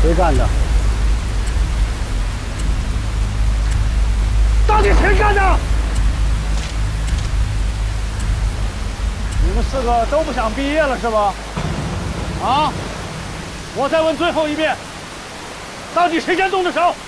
谁干的？到底谁干的？你们4个都不想毕业了是吧？啊！我再问最后一遍，到底谁先动的手？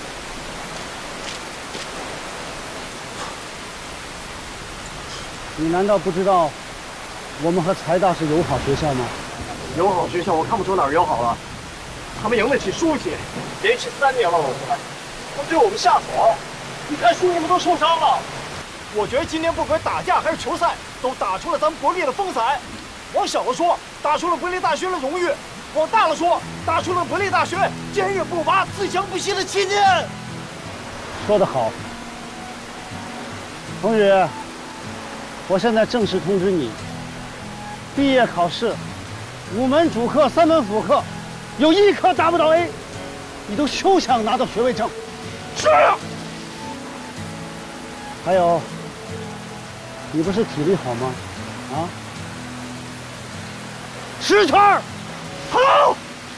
你难道不知道我们和财大是友好学校吗？ 友好学校我看不出哪儿友好了。他们赢得起输起，连续3年了，老师，都对我们下手。你看叔叔们都受伤了。我觉得今天不管打架还是球赛，都打出了咱们国力的风采。往小了说，打出了国立大学的荣誉；往大了说，打出了国立大学坚韧不拔、自强不息的气节。 说得好，同宇，我现在正式通知你，毕业考试5门主课、3门辅课，有1科达不到 A， 你都休想拿到学位证。 是。 还有，你不是体力好吗？啊！10圈，好！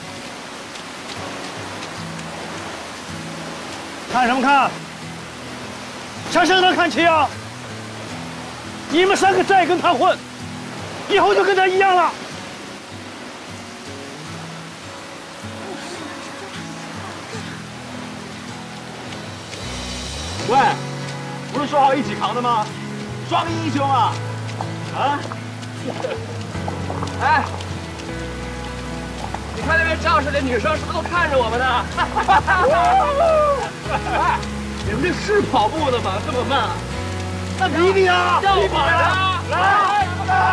看什么看？向谁能看齐啊？你们3个再跟他混，以后就跟他一样了。 喂，不是说好一起扛的吗？装英雄啊！啊！哎，你看那边教室里女生是不是都看着我们呢？哎，你们这是跑步的吗？这么慢？那比你啊！要比啊！来！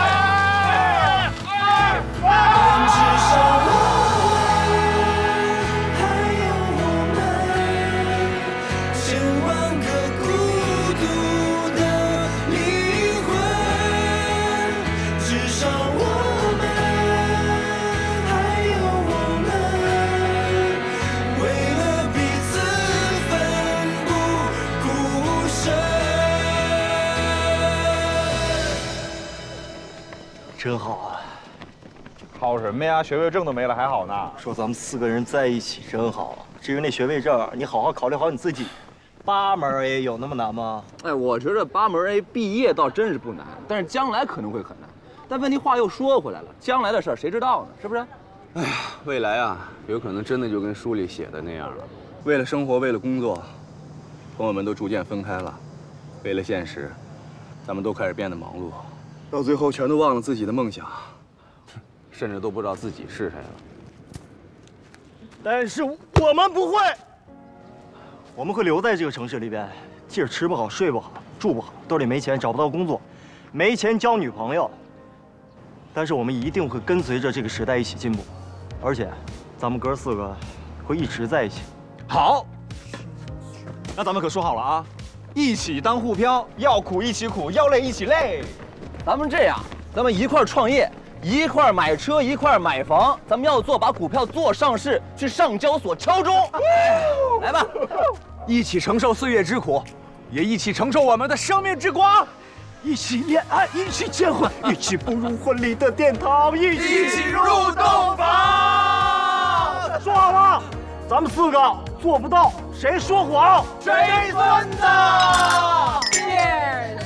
真好啊！ 好什么呀？学位证都没了，还好呢。 说咱们4个人在一起真好。至于那学位证，你好好考虑好你自己。8门 A 有那么难吗？ 哎，我觉得8门 A 毕业倒真是不难，但是将来可能会很难。但问题话又说回来了，将来的事儿谁知道呢？是不是？ 哎呀，未来啊，有可能真的就跟书里写的那样了。为了生活，为了工作，朋友们都逐渐分开了。为了现实，咱们都开始变得忙碌。到最后全都忘了自己的梦想，甚至都不知道自己是谁了。 但是我们不会，我们会留在这个城市里边，即使吃不好、睡不好、住不好，兜里没钱、找不到工作，没钱交女朋友，但是我们一定会跟随着这个时代一起进步，而且，咱们哥4个会一直在一起。 好，那咱们可说好了啊，一起当沪漂，要苦一起苦，要累一起累。 咱们这样，咱们一块创业，一块买车，一块买房。咱们要做，把股票做上市，去上交所敲钟。来吧， 一起承受岁月之苦，也一起承受我们的生命之光。 一起恋爱，一起结婚，一起步入婚礼的殿堂，一起入洞房。 说好了，咱们4个做不到，谁说谎谁孙子。 Cheers！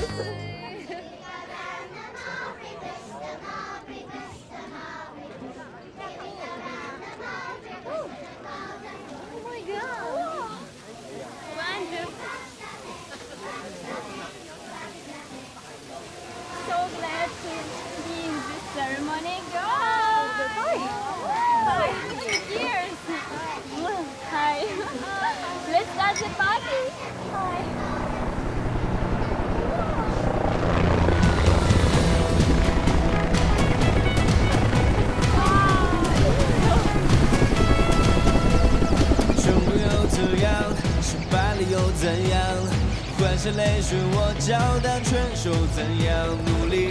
Ceremony, girl. Hi. Cheers. Hi. Let's start the party. Hi. 成功又怎样？失败了又怎样？换下泪水，我脚踏纯手，怎样努力？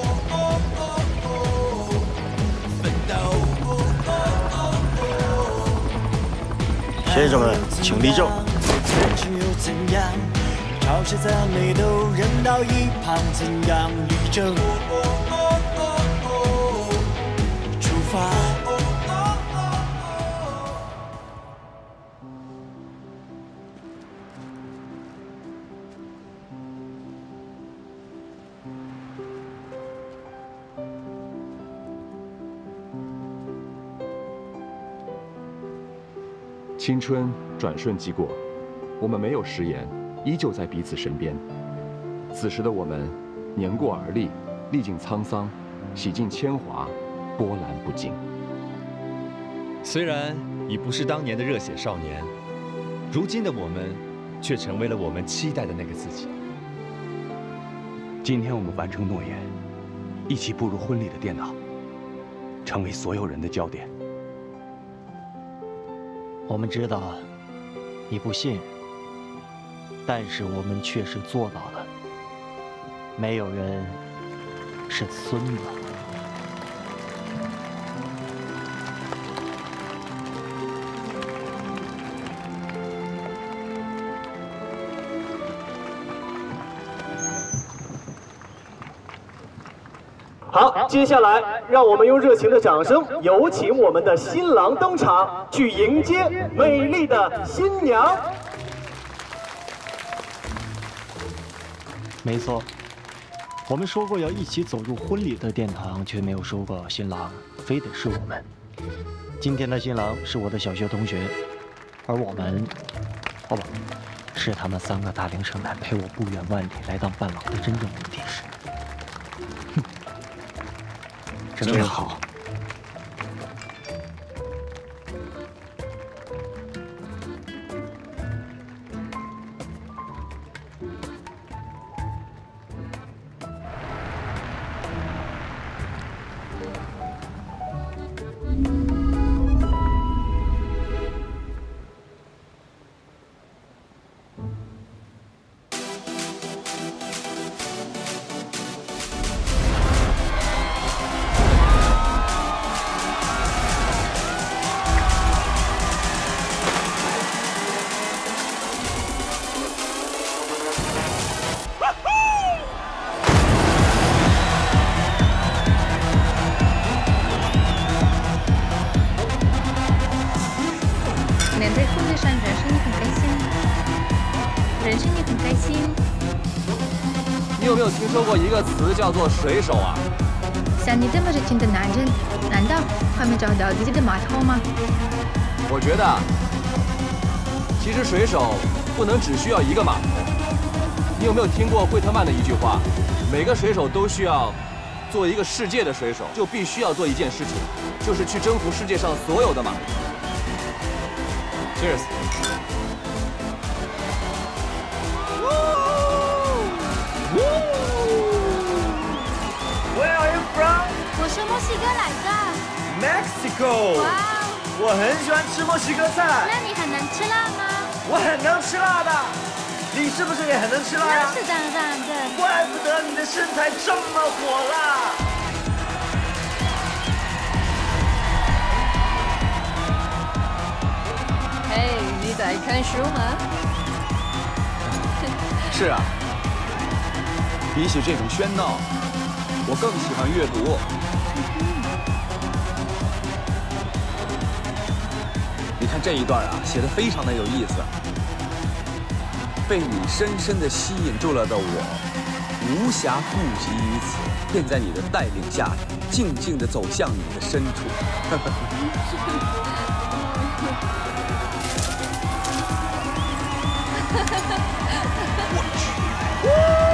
学生们，请立正。 嘲笑赞美都扔到一旁，怎样立正？出发。 青春转瞬即过，我们没有食言，依旧在彼此身边。此时的我们，年过而立，历尽沧桑，洗尽铅华，波澜不惊。 虽然已不是当年的热血少年，如今的我们，却成为了我们期待的那个自己。 今天我们完成诺言，一起步入婚礼的殿堂，成为所有人的焦点。 我们知道你不信任，但是我们确实做到了。没有人是孙子。 好，接下来让我们用热情的掌声，有请我们的新郎登场，去迎接美丽的新娘。 没错，我们说过要一起走入婚礼的殿堂，却没有说过新郎非得是我们。今天的新郎是我的小学同学，而我们，哦不，是他们3个大龄剩男陪我不远万里来当伴郎的真正目的是。 真好。 说过一个词叫做水手啊。 像你这么热情的男人，难道还没找到自己的码头吗？ 我觉得，其实水手不能只需要一个码头。你有没有听过惠特曼的一句话？每个水手都需要做一个世界的水手，就必须要做一件事情，就是去征服世界上所有的码头。Cheers。 我是墨西哥来的 Mexico。哇，我很喜欢吃墨西哥菜。 那你很能吃辣吗？ 我很能吃辣的。你是不是也很能吃辣呀？ 那是当然的。 怪不得你的身材这么火辣。 嘿，你在看书吗？ 是啊。比起这种喧闹，我更喜欢阅读。 你看这一段啊，写得非常的有意思。被你深深的吸引住了的我，无暇顾及于此，便在你的带领下，静静地走向你的深处。我去！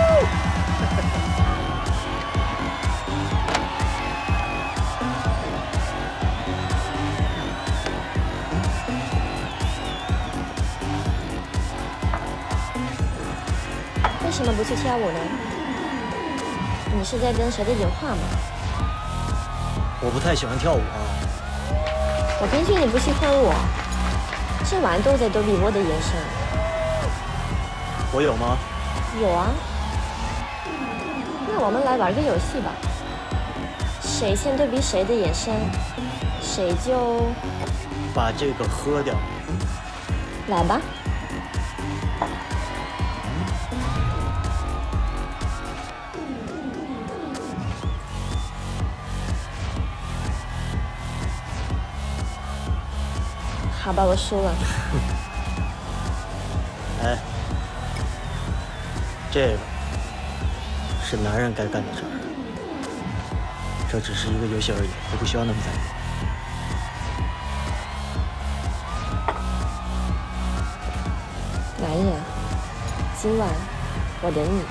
为什么不去跳舞呢？你是在跟谁的演话吗？ 我不太喜欢跳舞啊。 我根据你不喜欢我，这晚都在躲避我的眼神。 我有吗？ 有啊。那我们来玩个游戏吧。谁先躲避谁的眼神，谁就把这个喝掉。 来吧。 好吧，我输了。 哎，这个是男人该干的事儿。这只是一个游戏而已，我不需要那么在意。 今晚我等你。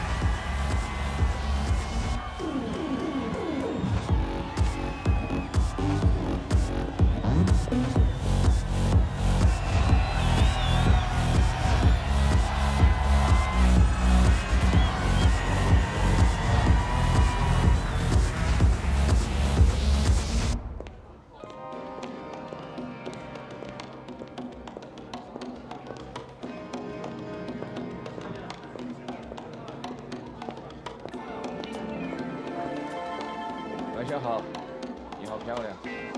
晚上好，你好漂亮。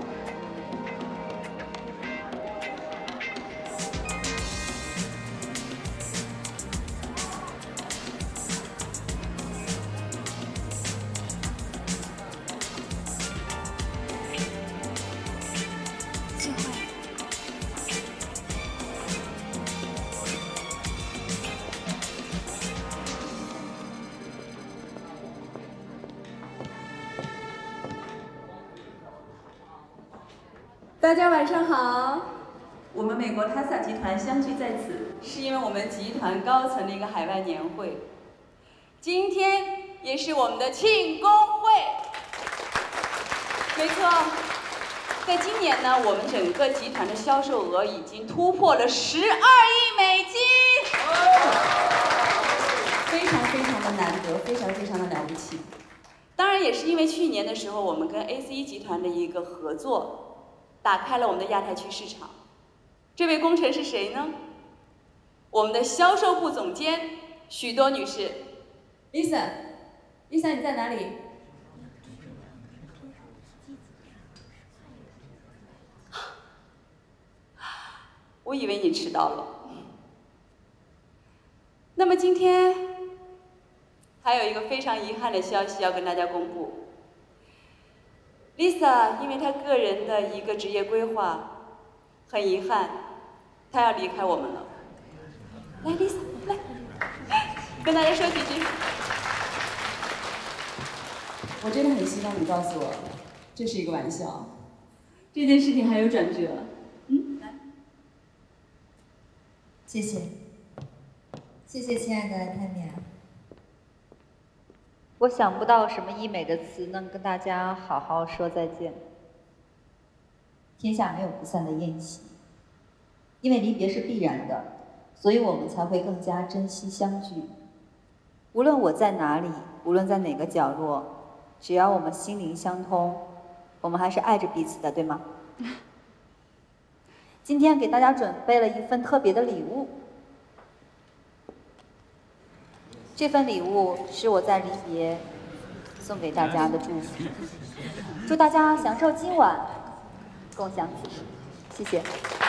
幸会。 大家晚上好，我们美国塔萨集团相聚在此，是因为我们集团高层的一个海外年会。今天也是我们的庆功会。没错，在今年呢，我们整个集团的销售额已经突破了12亿美金，非常非常的难得，非常非常的了不起。当然也是因为去年的时候，我们跟 ACE 集团的一个合作。打开了我们的亚太区市场。这位功臣是谁呢？我们的销售部总监许多女士。Lisa， 你在哪里？我以为你迟到了。那么今天还有一个非常遗憾的消息要跟大家公布。Lisa 因为她个人的一个职业规划，很遗憾，她要离开我们了。来 ，Lisa， 来，跟大家说几句。我真的很希望你告诉我，这是一个玩笑，这件事情还有转折。来， 谢谢，谢谢亲爱的泰米尔。 我想不到什么医美的词能跟大家好好说再见。 天下没有不散的宴席，因为离别是必然的，所以我们才会更加珍惜相聚。 无论我在哪里，无论在哪个角落，只要我们心灵相通，我们还是爱着彼此的，对吗？今天给大家准备了一份特别的礼物。这份礼物是我在离别送给大家的祝福，祝大家享受今晚，共享此时。谢谢。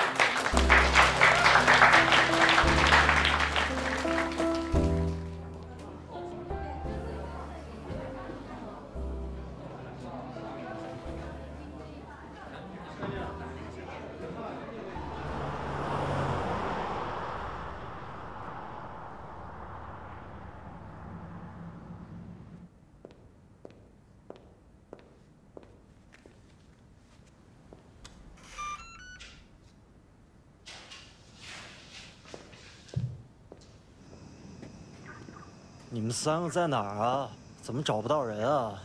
你们三个在哪儿啊？怎么找不到人啊？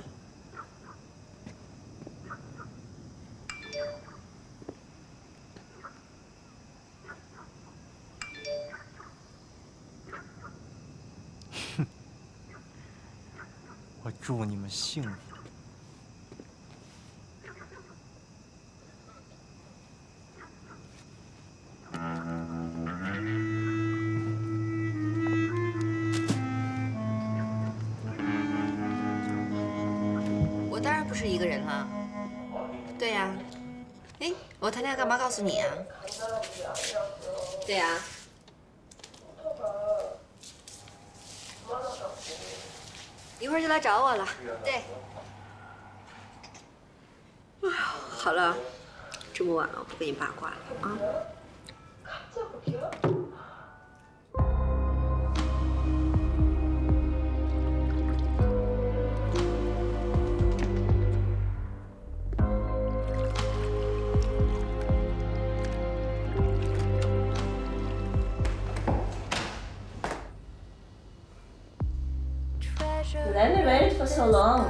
哼！我祝你们幸福。 不是一个人了。对呀，哎，我谈恋爱干嘛告诉你啊？对呀。一会儿就来找我了。对。哎呀，好了，这么晚了，我不跟你八卦了啊。 for so long.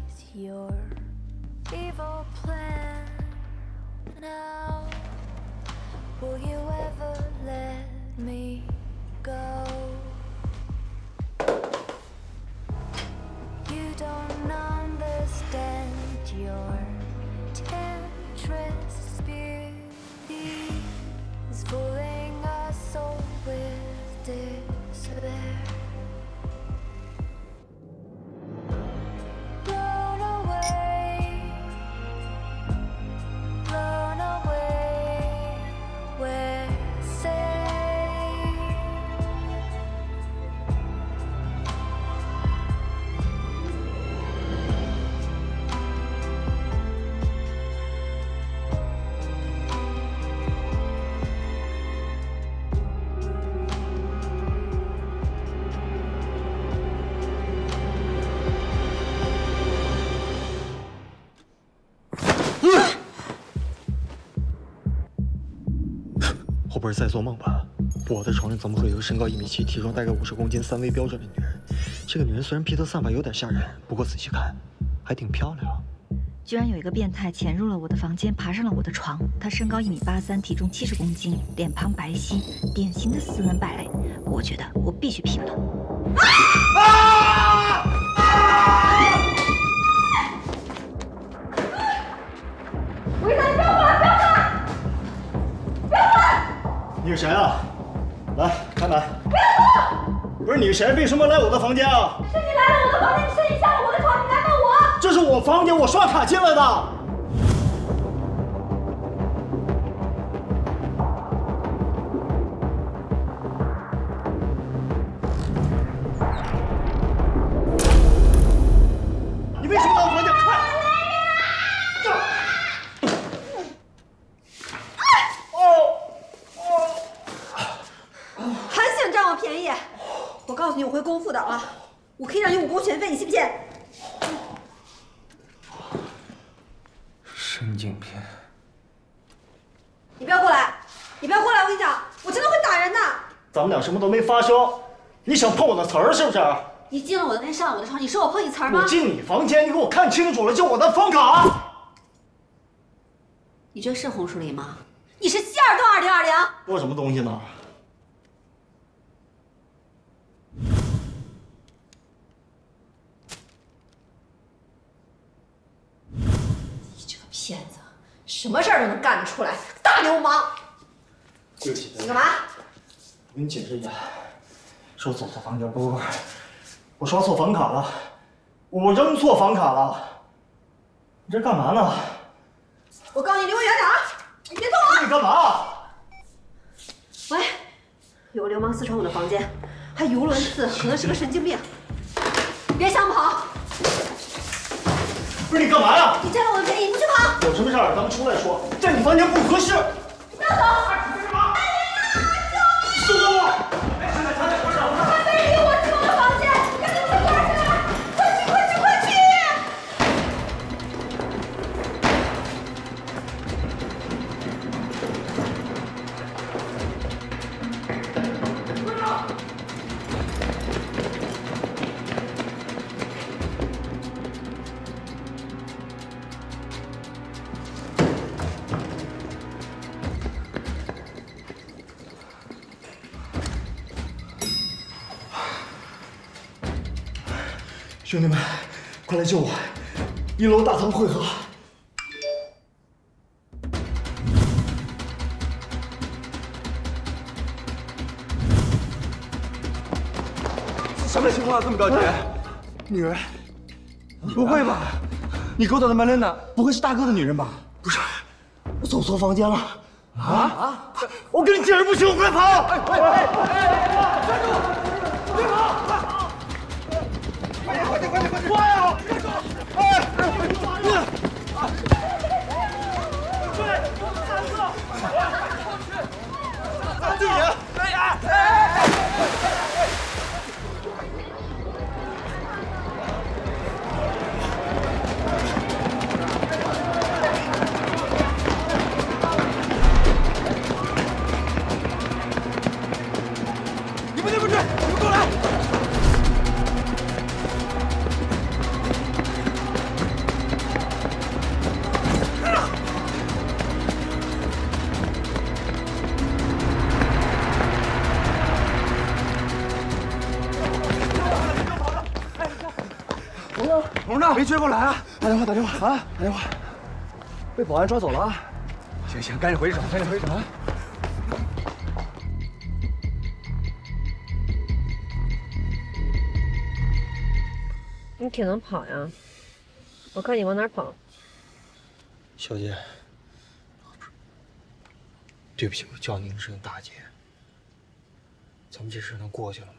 Will you ever let me go? You don't understand your temptress beauty is fooling us all with despair. Blown away, blown away, we're safe. 我不是在做梦吧？我的床上怎么会有个身高1.7米、体重大概50公斤、3围标准的女人？这个女人虽然披头散发有点吓人，不过仔细看，还挺漂亮。 居然有一个变态潜入了我的房间，爬上了我的床。他身高1.83米，体重70公斤，脸庞白皙，典型的斯文败类。我觉得我必须拼了！ 为啥你不要跑？不要跑！不要跑！ 你是谁啊？来，开门！ 不要动！ 不是你是谁？为什么来我的房间啊？ 是你来了我的房间，你身体下了我的床，你来问我。 这是我房间，我刷卡进来的。你为什么来我房间？快！ 还想占我便宜？我告诉你，我会功夫的啊！我可以让你武功全废，你信不信？ 神经病！ 你不要过来！你不要过来！我跟你讲，我真的会打人的。 咱们俩什么都没发生，你想碰我的词儿是不是？ 你进了我的房间，上了我的床，你说我碰你词儿吗？ 我进你房间，你给我看清楚了，就我的房卡。 你这是红树林吗？你是希尔顿2020？ 我什么东西呢？ 你这个骗子，什么事儿都能干得出来，大流氓！ 对不起， 你干嘛？ 我跟你解释一下，是我走错房间，不，我刷错房卡了，我扔错房卡了。你这干嘛呢？ 我告诉你，离我远点啊！你别动啊！ 你干嘛？ 喂，有个流氓私闯我的房间，还语无伦次，可能是个神经病。别想跑！ 不是你干嘛呀？ 你占了我的便宜，你不许跑！ 有什么事儿咱们出来说，在你房间不合适。 不要走！ 你干嘛？松开我！ 还没人领我进我的房间，赶紧给我关起来！快去快去快去！ 兄弟们，快来救我！1楼大堂汇合。 什么情况这么着急？ 女人，不会吧？你勾搭的曼莲娜不会是大哥的女人吧？不是，我走错房间了。啊！我跟你解释不清，快跑！站住！别跑！快点！快呀！弟弟，你们过来！ 啊！没追过来啊！打电话打电话啊！打电话，被保安抓走了啊！行，赶紧回去找，赶紧回去找啊！ 你挺能跑呀，我看你往哪儿跑。 小姐，对不起，我叫您一声大姐。咱们这事能过去了吗？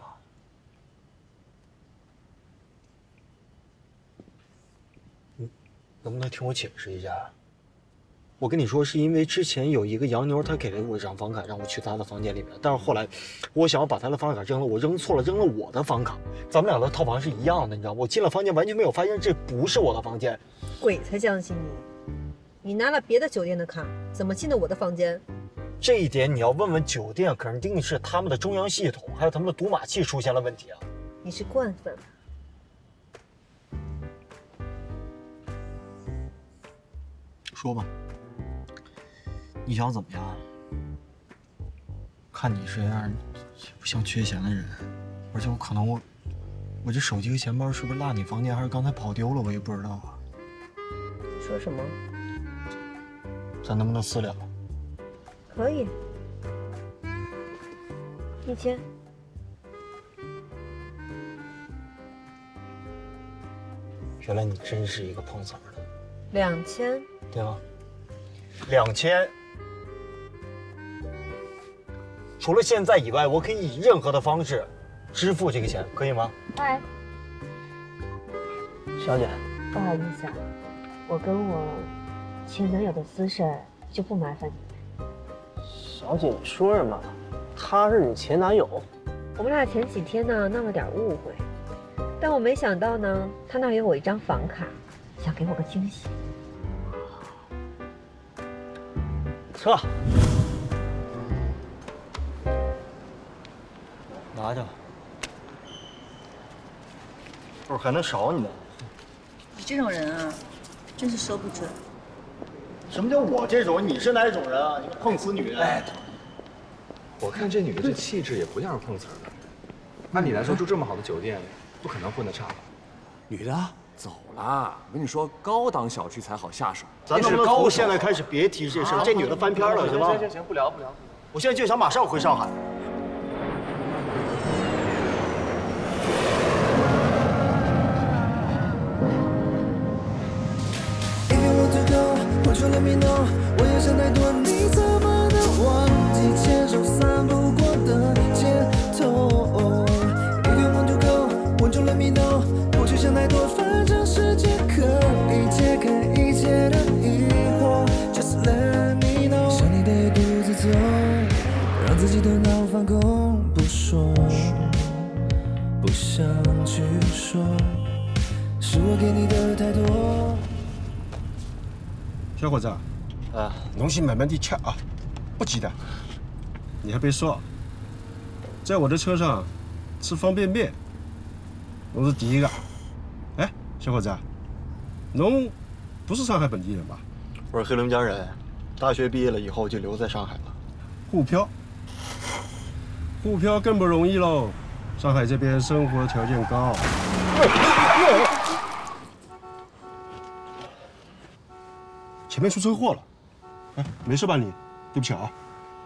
能不能听我解释一下？我跟你说，是因为之前有一个洋妞，她给了我一张房卡，让我去她的房间里面。但是后来，我想要把她的房卡扔了，我扔错了，扔了我的房卡。咱们俩的套房是一样的，你知道吗？我进了房间，完全没有发现这不是我的房间。 鬼才相信你！你拿了别的酒店的卡，怎么进的我的房间？ 这一点你要问问酒店，肯定是他们的中央系统还有他们的读码器出现了问题啊。 你是惯犯。 说吧，你想怎么样？看你这样，也不像缺钱的人，而且我可能我这手机和钱包是不是落你房间，还是刚才跑丢了，我也不知道啊。 说什么？ 咱能不能私了？ 可以。1000。 原来你真是一个碰瓷儿的。 2000。 对吗？2000。除了现在以外，我可以以任何的方式支付这个钱，可以吗？ 哎， 小姐， 不好意思啊，我跟我前男友的私事儿就不麻烦你。 小姐，你说什么？他是你前男友？ 我们俩前几天呢闹了点误会，但我没想到呢，他那有我一张房卡，想给我个惊喜。 撤。拿着。不是还能少你呢？ 你这种人啊，真是说不准。 什么叫我这种？你是哪种人啊？你个碰瓷女人！哎， 我看这女的这气质也不像是碰瓷的。按理来说，住这么好的酒店，不可能混得差吧？ 女的走了，我跟你说，高档小区才好下手。 咱能不能从现在开始别提这事？这女的翻篇了，行吗？ 行，不聊。 我现在就想马上回上海。 我就 let me know， 我也想太多，你怎么能忘记牵手散步过的街头 ？If you want to go， 我就 let me know， 不去想太多，反正时间可以解开一切的疑惑。Just let me know， 想你得独自走，让自己头脑放空，不说，不想去说，是我给你的太多。 小伙子，东西慢慢地吃啊，不急的。你还别说，在我的车上吃方便面，我是第一个。哎，小伙子，侬不是上海本地人吧？ 我是黑龙江人，大学毕业了以后就留在上海了。 沪漂，沪漂更不容易喽。上海这边生活条件高。前面出车祸了，哎，没事吧你？对不起啊。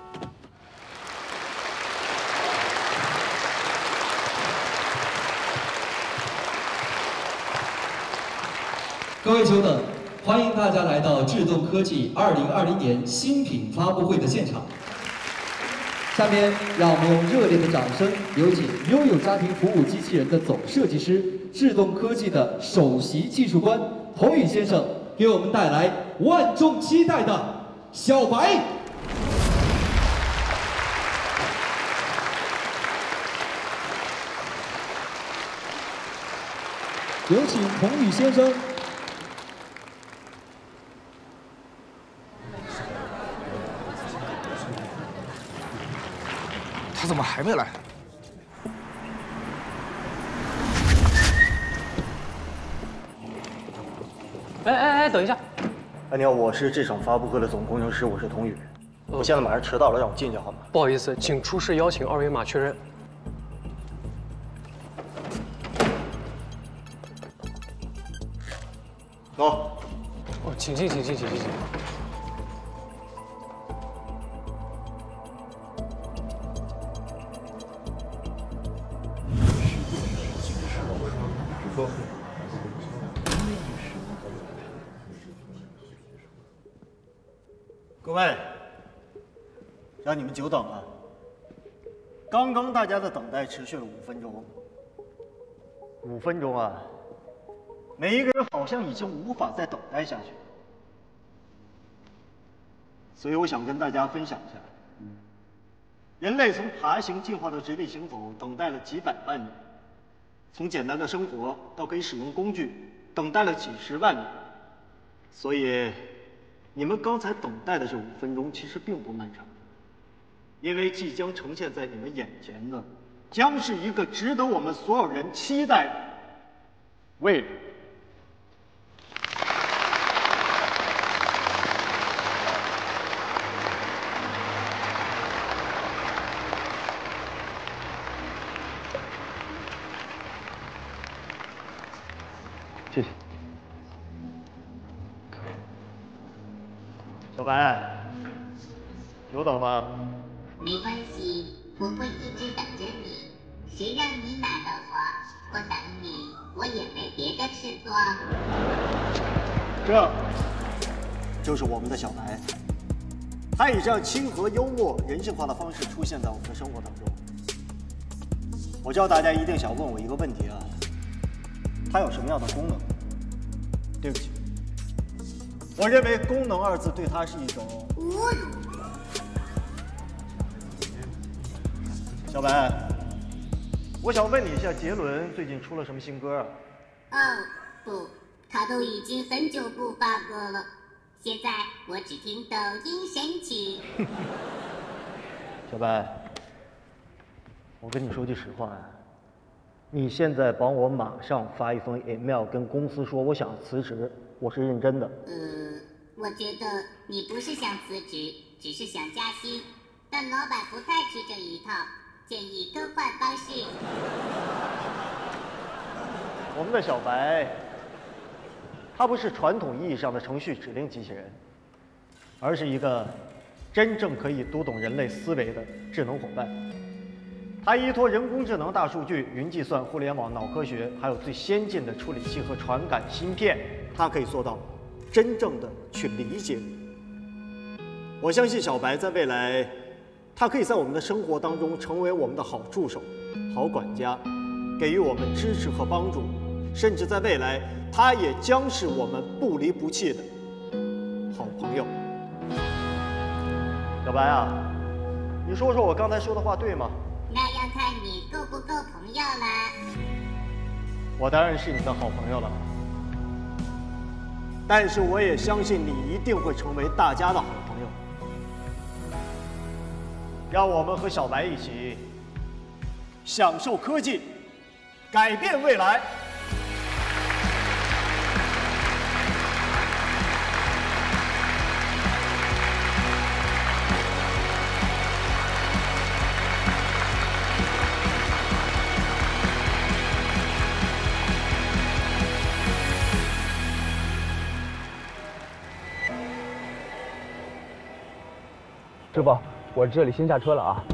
各位久等，欢迎大家来到智动科技2020年新品发布会的现场。下面让我们用热烈的掌声，有请拥有家庭服务机器人的总设计师、智动科技的首席技术官童宇先生，给我们带来万众期待的小白。有请童宇先生。 他怎么还没来？ 哎，等一下。 哎，你好，我是这场发布会的总工程师，我是童宇。我现在马上迟到了，让我进去好吗？ 不好意思，请出示邀请二维码确认。 走。 哦，请进。 各位，让你们久等了。刚刚大家的等待持续了5分钟。5分钟啊！每一个人好像已经无法再等待下去了。所以我想跟大家分享一下，人类从爬行进化到直立行走，等待了几百万年；从简单的生活到可以使用工具，等待了几10万年。所以，你们刚才等待的这5分钟其实并不漫长，因为即将呈现在你们眼前的，将是一个值得我们所有人期待的未来。谢谢。小白，久等了。 没关系，我会一直等着你。谁让你拿的话，我等你，我也没别的事做。 这就是我们的小白，他以这样亲和、幽默、人性化的方式出现在我们的生活当中。我知道大家一定想问我一个问题啊，它有什么样的功能？对不起，我认为“功能”2字对它是一种侮辱。 小白，我想问你一下，杰伦最近出了什么新歌啊？ 哦，不，他都已经很久不发歌了。现在我只听抖音神曲。 小白，我跟你说句实话呀，你现在帮我马上发一封 email 跟公司说我想辞职，我是认真的。 我觉得你不是想辞职，只是想加薪，但老板不太吃这一套，建议更换方式。 我们的小白，他不是传统意义上的程序指令机器人，而是一个真正可以读懂人类思维的智能伙伴。它依托人工智能、大数据、云计算、互联网、脑科学，还有最先进的处理器和传感芯片，它可以做到真正的去理解你。我相信小白在未来，他可以在我们的生活当中成为我们的好助手、好管家，给予我们支持和帮助，甚至在未来，他也将是我们不离不弃的好朋友。小白啊，你说说我刚才说的话对吗？ 那要看你够不够朋友啦。 我当然是你的好朋友了，但是我也相信你一定会成为大家的好朋友。让我们和小白一起享受科技，改变未来。 师傅，我这里先下车了啊。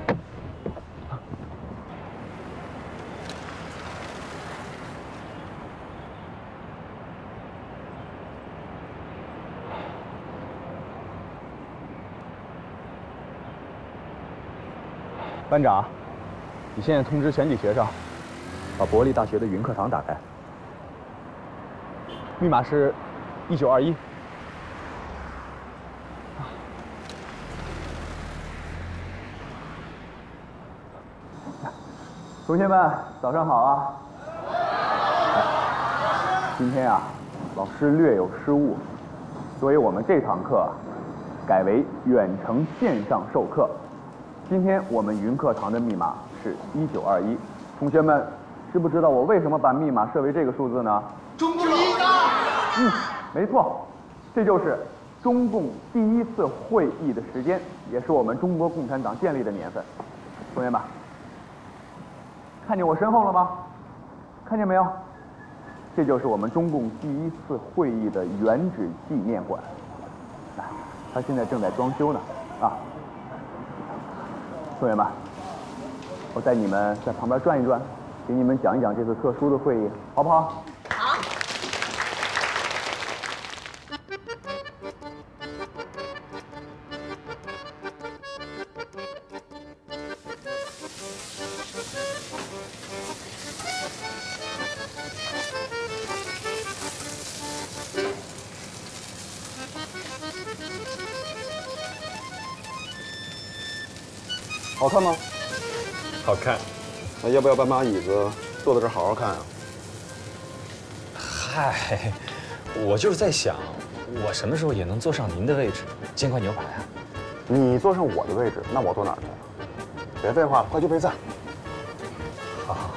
班长，你现在通知全体学生，把国立大学的云课堂打开，密码是1921。同学们，早上好啊！今天啊，老师略有失误，所以我们这堂课改为远程线上授课。今天我们云课堂的密码是1921。同学们，知不知道我为什么把密码设为这个数字呢？ 中共一大。 没错，这就是中共第1次会议的时间，也是我们中国共产党建立的年份。同学们，看见我身后了吗？看见没有？ 这就是我们中共第1次会议的原址纪念馆。它现在正在装修呢。啊，同学们，我带你们在旁边转一转，给你们讲一讲这次特殊的会议，好不好？ 好。 好看吗？ 好看。 那要不要搬把椅子，坐在这儿好好看啊？ 嗨，我就是在想，我什么时候也能坐上您的位置，煎块牛排啊？ 你坐上我的位置，那我坐哪儿去？别废话了，快去备菜。 好好好。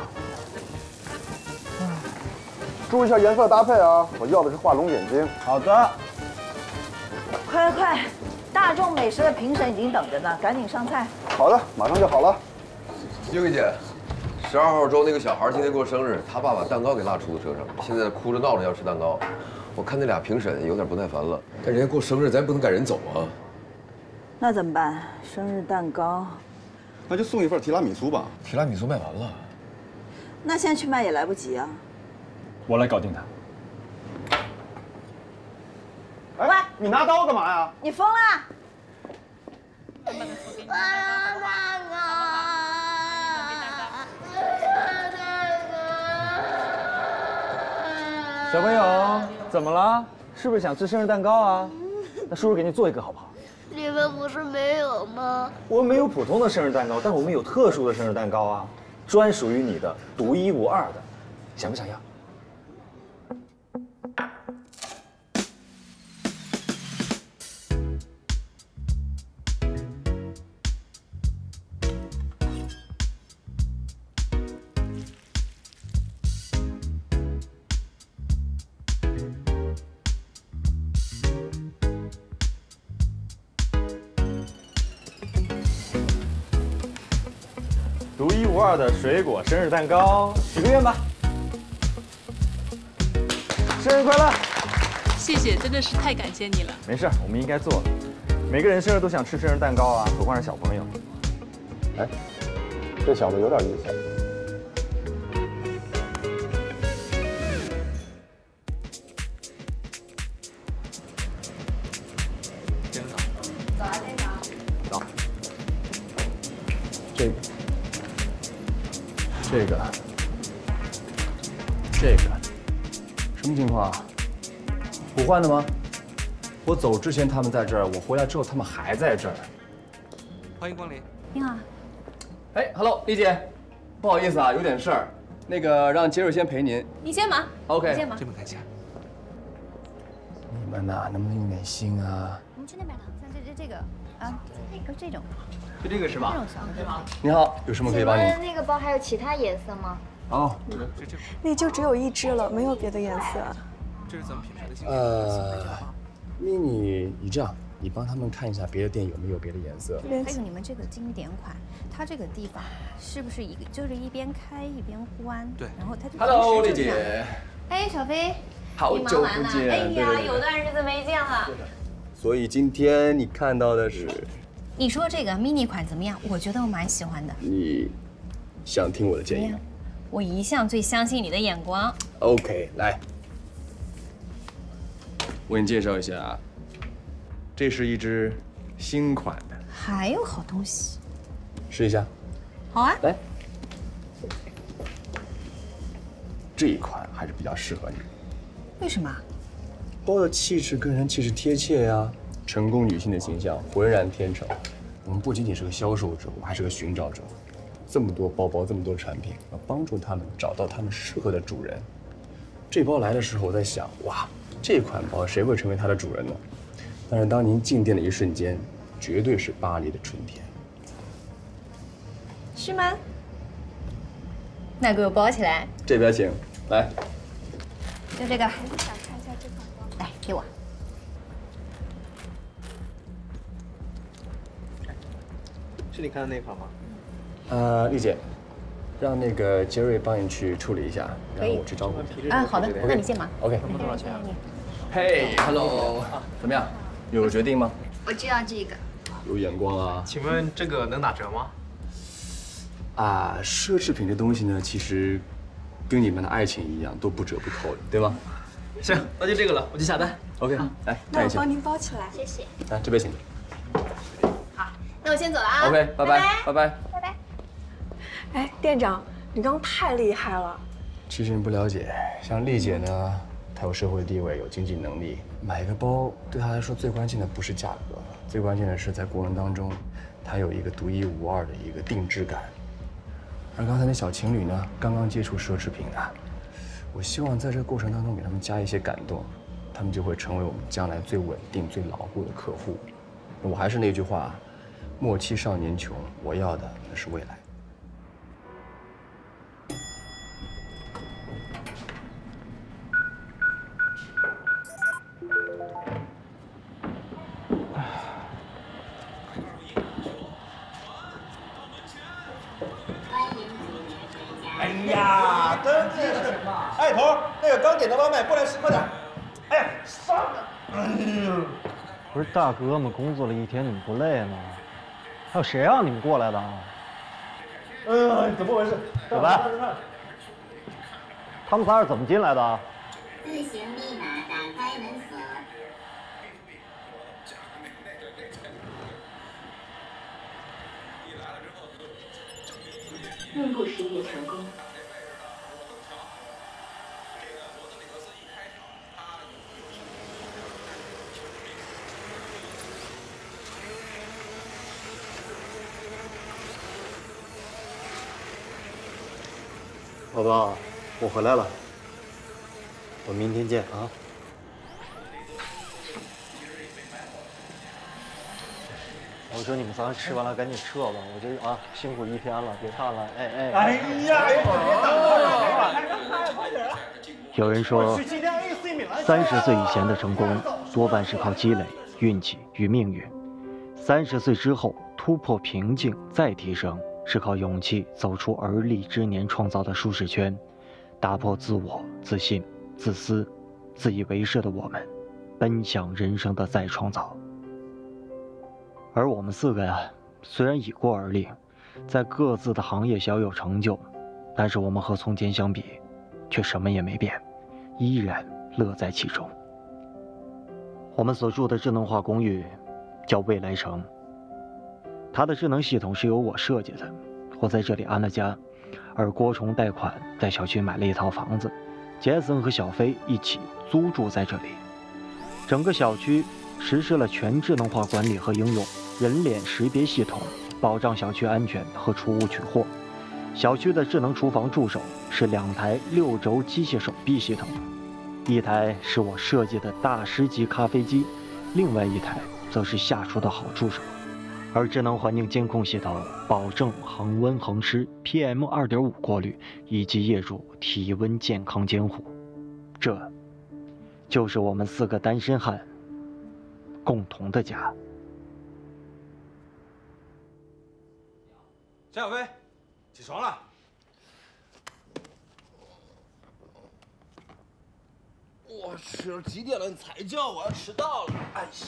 注意一下颜色搭配啊！我要的是画龙点睛。 好的。 快快快！大众美食的评审已经等着呢，赶紧上菜。 好的，马上就好了。 英语姐，12号周那个小孩今天过生日，他爸把蛋糕给落出租车上，现在哭着闹着要吃蛋糕。我看那俩评审有点不耐烦了，但人家过生日，咱不能赶人走啊。 那怎么办？生日蛋糕， 那就送一份提拉米苏吧。 提拉米苏卖完了， 那现在去卖也来不及啊。 我来搞定他。 喂，你拿刀干嘛呀？ 你疯了？ 小朋友，怎么了？是不是想吃生日蛋糕啊？那叔叔给你做一个好不好？ 你们不是没有吗？ 我们没有普通的生日蛋糕，但我们有特殊的生日蛋糕啊，专属于你的，独一无二的，想不想要？独一无二的水果生日蛋糕，许个愿吧。生日快乐！ 谢谢，真的是太感谢你了。 没事，我们应该做。每个人生日都想吃生日蛋糕啊，何况是小朋友。 哎，这小子有点意思。 走。 这个，什么情况？补换的吗？我走之前他们在这儿，我回来之后他们还在这儿。 欢迎光临。 你好。 哎 ，Hello， 丽姐，不好意思啊，有点事儿，那个让杰瑞先陪您。 你先忙。 OK。 你先忙。 这门开下。 你们呐，能不能用点心啊？ 我们去那边了，像这个啊，这种。 就这个是吧？ 这种小的对吧？ 你好，有什么可以帮你？ 请问那个包还有其他颜色吗？ 哦， 那就只有一只了，没有别的颜色。 这是咱们品牌的新 mini，你这样，你帮他们看一下别的店有没有别的颜色。 还有你们这个经典款，它这个地方是不是就是一边开一边关？ 对， 然后它就 Hello， 丽姐。 哎，小飞， 好久不见。 哎呀，有段日子没见了。 所以今天你看到的是？ 你说这个 mini 款怎么样？我觉得我蛮喜欢的。 你想听我的建议吗？ 我一向最相信你的眼光。 OK， 来，我给你介绍一下啊，这是一只新款的， 还有好东西， 试一下。 好啊， 来，这一款还是比较适合你。 为什么？ 包的气质跟人气质贴切呀，成功女性的形象浑然天成。我们不仅仅是个销售者，我们还是个寻找者。这么多包包，这么多产品，要帮助他们找到他们适合的主人。这包来的时候，我在想，哇，这款包谁会成为它的主人呢？但是当您进店的一瞬间，绝对是巴黎的春天。 是吗？那给我包起来。 这边请，来。 就这个。 我想看一下这款包。 来，给我。 是你看的那款吗？ 丽姐， 让那个杰瑞帮你去处理一下，然后我去照顾一下。 啊，好的，那你先忙。 OK。 多少钱啊？ 嘿 ，Hello， 怎么样？有决定吗？ 我就要这个。 有眼光啊！ 请问这个能打折吗？ 啊，奢侈品这东西呢，其实跟你们的爱情一样，都不折不扣的，对吗？ 行，那就这个了，我去下单。 OK，来， 那我带帮您包起来。 谢谢。 来，这边请。 好，那我先走了啊。 OK， 拜拜，拜拜。 拜拜。 哎，店长，你刚刚太厉害了。 其实你不了解，像丽姐呢，她有社会地位，有经济能力，买个包对她来说最关键的不是价格，最关键的是在过程当中，她有一个独一无二的一个定制感。而刚才那小情侣呢，刚刚接触奢侈品的，我希望在这个过程当中给他们加一些感动，他们就会成为我们将来最稳定、最牢固的客户。我还是那句话，莫欺少年穷，我要的那是未来。 哎呀，真的是！哎，头儿，那个刚点的外卖过来10块钱。哎呀，上了！哎呦， 不是大哥们工作了一天，你们不累吗？还有谁让你们过来的啊？ 怎么回事？ 小白，他们仨是怎么进来的？ 自行密码打开门锁。 面部识别成功。 老哥，我回来了，我明天见啊。 我说你们仨吃完了赶紧撤吧，我这辛苦一天了，别看了，哎。 哎呀，别等了，快点！ 有人说，30岁以前的成功多半是靠积累、运气与命运；30岁之后突破瓶颈再提升，是靠勇气走出而立之年创造的舒适圈，打破自我、自信、自私、自以为是的我们，奔向人生的再创造。 而我们4个呀，虽然已过而立，在各自的行业小有成就，但是我们和从前相比，却什么也没变，依然乐在其中。我们所住的智能化公寓叫未来城，它的智能系统是由我设计的，我在这里安了家，而郭崇贷款在小区买了一套房子，杰森和小飞一起租住在这里。整个小区实施了全智能化管理和应用。 人脸识别系统保障小区安全和储物取货。小区的智能厨房助手是2台6轴机械手臂系统，一台是我设计的大师级咖啡机，另外一台则是下厨的好助手。而智能环境监控系统保证恒温恒湿、PM2.5过滤以及业主体温健康监护。这，就是我们4个单身汉共同的家。 江小飞，起床了。我去，几点了？你才叫我，要迟到了。哎呀！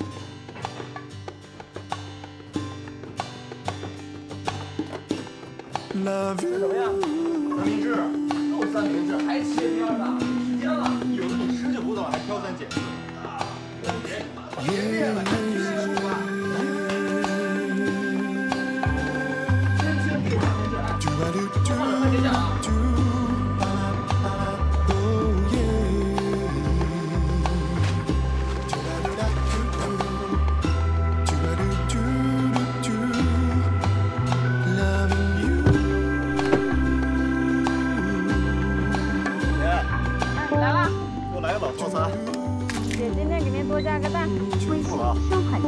怎么样？三明治，又三明治，还切边呢？时间了，有的你吃就不懂，还挑三拣四。别练了，继续吧。 姐，今天给您多加个蛋。 辛苦了。 收款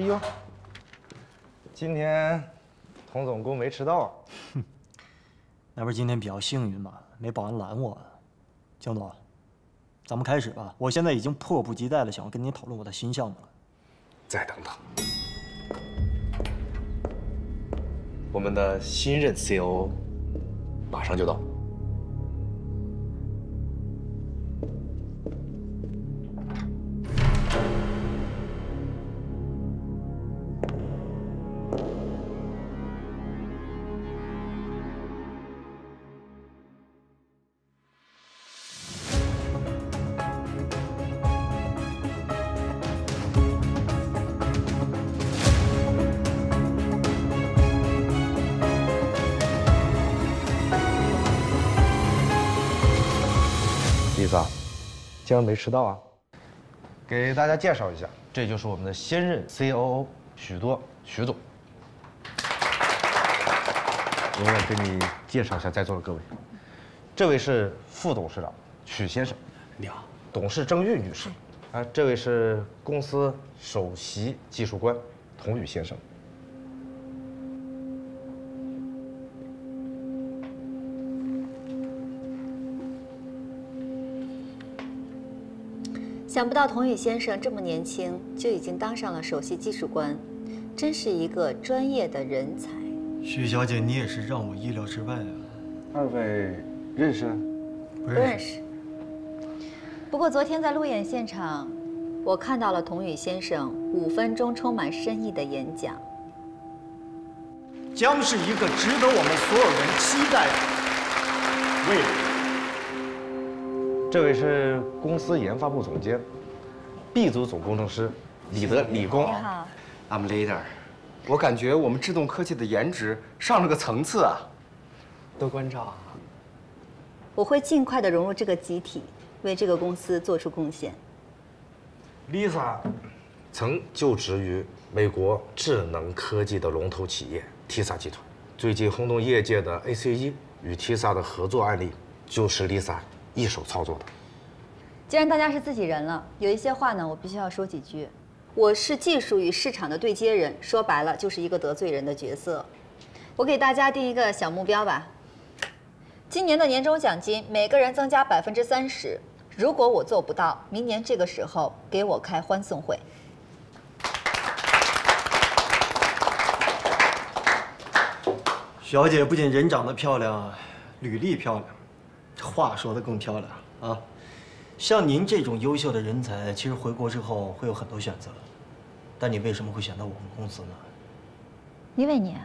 呦，今天童总工没迟到啊？ 哼，那不是今天比较幸运吗？没保安拦我。江总，咱们开始吧。我现在已经迫不及待的想要跟您讨论我的新项目了。 再等等，我们的新任 COO 马上就到。 丽萨，今儿没迟到啊？给大家介绍一下，这就是我们的新任 COO 许总。容我给你介绍一下在座的各位，这位是副董事长许先生，你好；董事郑玉女士，这位是公司首席技术官童宇先生。 想不到童宇先生这么年轻就已经当上了首席技术官，真是一个专业的人才。 许小姐，你也是让我意料之外啊！ 二位认识？ 不认识。不过昨天在路演现场，我看到了童宇先生5分钟充满深意的演讲， 将是一个值得我们所有人期待的未来。 这位是公司研发部总监，B 组总工程师李工。 你好 ，I'm leader。我感觉我们制动科技的颜值上了个层次啊！多关照啊！ 我会尽快的融入这个集体，为这个公司做出贡献。 Lisa 曾就职于美国智能科技的龙头企业 TISA 集团，最近轰动业界的 ACE 与 TISA 的合作案例，就是 Lisa 一手操作的。 既然大家是自己人了，有一些话呢，我必须要说几句。我是技术与市场的对接人，说白了就是一个得罪人的角色。我给大家定一个小目标吧。今年的年终奖金每个人增加30%，如果我做不到，明年这个时候给我开欢送会。 小姐不仅人长得漂亮，履历漂亮，话说得更漂亮啊！像您这种优秀的人才，其实回国之后会有很多选择，但你为什么会选择我们公司呢？ 因为你啊，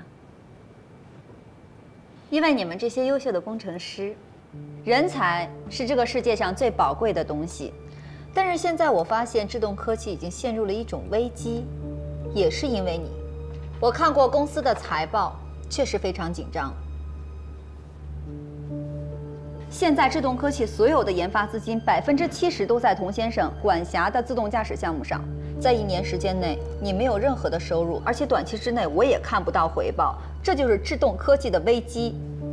因为你们这些优秀的工程师，人才是这个世界上最宝贵的东西。但是现在我发现制动科技已经陷入了一种危机，也是因为你。我看过公司的财报，确实非常紧张。 现在制动科技所有的研发资金70%都在童先生管辖的自动驾驶项目上，在1年时间内，你没有任何的收入，而且短期之内我也看不到回报，这就是制动科技的危机。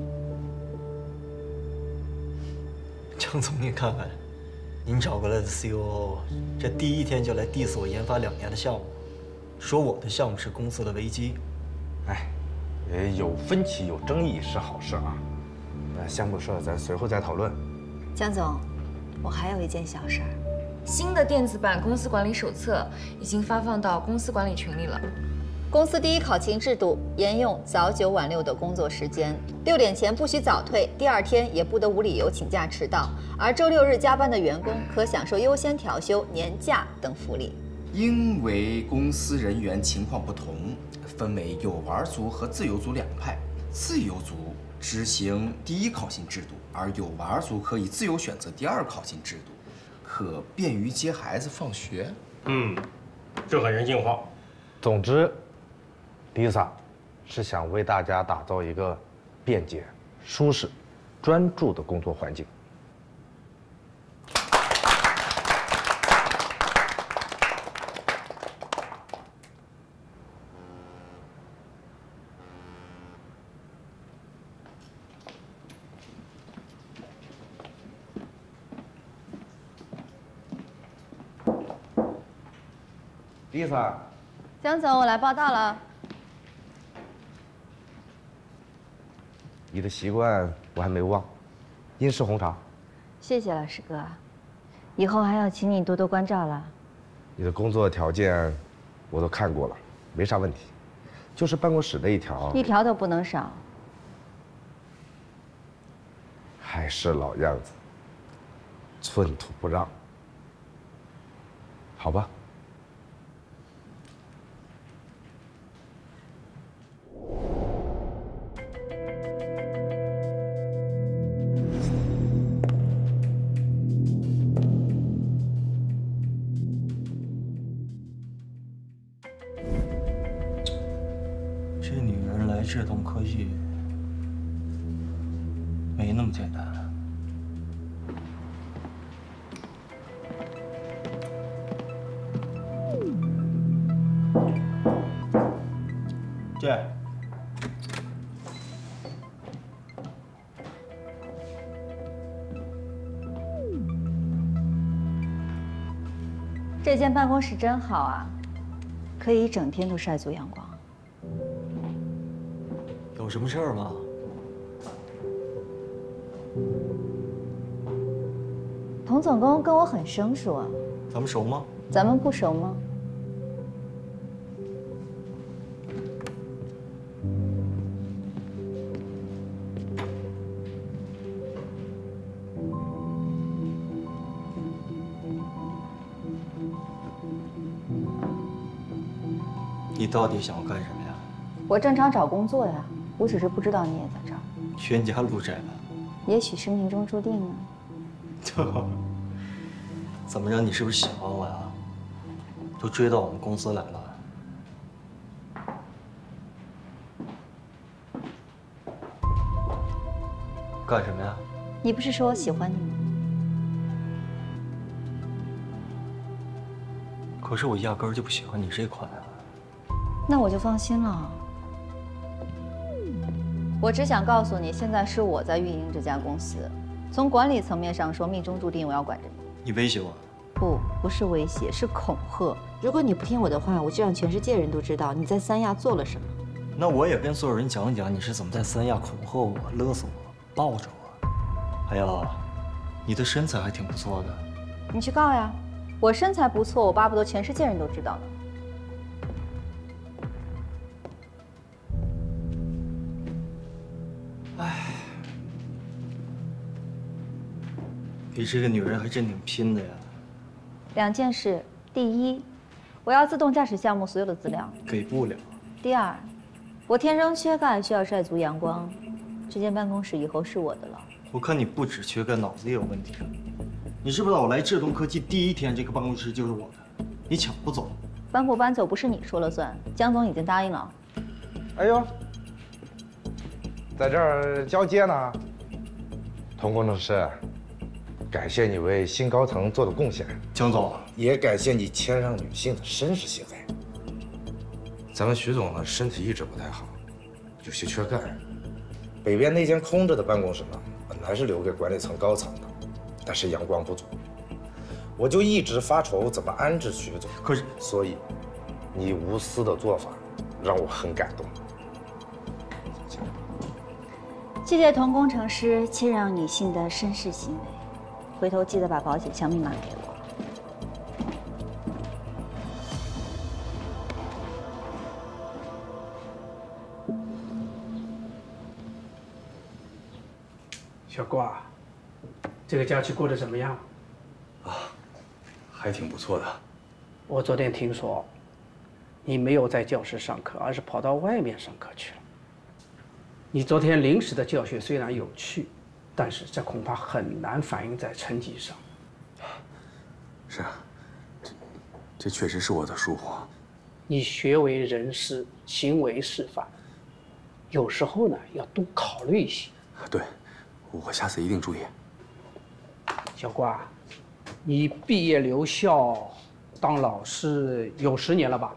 张总，您看看，您找过来的 COO， 这第1天就来 diss 我研发2年的项目，说我的项目是公司的危机。 哎，有分歧有争议是好事啊。 项目事咱随后再讨论。 江总，我还有一件小事儿， 新的电子版公司管理手册已经发放到公司管理群里了。 公司第1考勤制度沿用早9晚6的工作时间，6点前不许早退，第2天也不得无理由请假迟到，而周6日加班的员工可享受优先调休、年假等福利。 因为公司人员情况不同，分为有玩族和自由族2派，自由族 执行第1考勤制度，而有玩族可以自由选择第2考勤制度，可便于接孩子放学。 这很人性化。总之 ，Lisa 是想为大家打造一个便捷、舒适、专注的工作环境。Lisa， 江总，我来报道了。 你的习惯我还没忘，英式红茶。 谢谢了，师哥。以后还要请你多多关照了。 你的工作条件我都看过了，没啥问题，就是办公室那一条， 一条都不能少。 还是老样子，寸土不让。好吧。 这女人来浙东科技没那么简单。姐， 这间办公室真好啊，可以一整天都晒足阳光。 有什么事儿吗？ 童总工跟我很生疏啊。 咱们熟吗？ 咱们不熟吗？ 你到底想要干什么呀？ 我正常找工作呀，我只是不知道你也在这儿。 冤家路窄了。 也许生命中注定啊。 怎么着？你是不是喜欢我呀？都追到我们公司来了。干什么呀？ 你不是说我喜欢你吗？ 可是我压根儿就不喜欢你这款啊。 那我就放心了。我只想告诉你，现在是我在运营这家公司，从管理层面上说，命中注定我要管着你。 你威胁我？ 不是威胁，是恐吓。如果你不听我的话，我就让全世界人都知道你在三亚做了什么。 那我也跟所有人讲一讲你是怎么在三亚恐吓我、勒索我、抱着我。还有，你的身材还挺不错的。 你去告呀！我身材不错，我巴不得全世界人都知道呢。 唉，你这个女人还真挺拼的呀。 2件事：第一，我要自动驾驶项目所有的资料； 给不了。 第二，我天生缺钙，需要晒足阳光。这间办公室以后是我的了。 我看你不只缺钙，脑子也有问题。你知不知道我来浙东科技第1天，这个办公室就是我的，你抢不走。 搬不搬走不是你说了算，江总已经答应了。 哎呦，在这儿交接呢。童工程师，感谢你为新高层做的贡献。 江总， 也感谢你谦让女性的绅士行为。咱们徐总呢，身体一直不太好，有些缺钙。北边那间空着的办公室呢，本来是留给管理层高层的，但是阳光不足，我就一直发愁怎么安置徐总。 可是， 所以你无私的做法让我很感动。 谢谢童工程师谦让女性的绅士行为，回头记得把保险箱密码给我。 小郭，这个假期过得怎么样？ 还挺不错的。 我昨天听说，你没有在教室上课，而是跑到外面上课去了。你昨天临时的教学虽然有趣，但是这恐怕很难反映在成绩上。 是啊，这确实是我的疏忽。 你学为人师，行为示范，有时候呢要多考虑一些。 对，我下次一定注意。 小郭，你毕业留校当老师有10年了吧？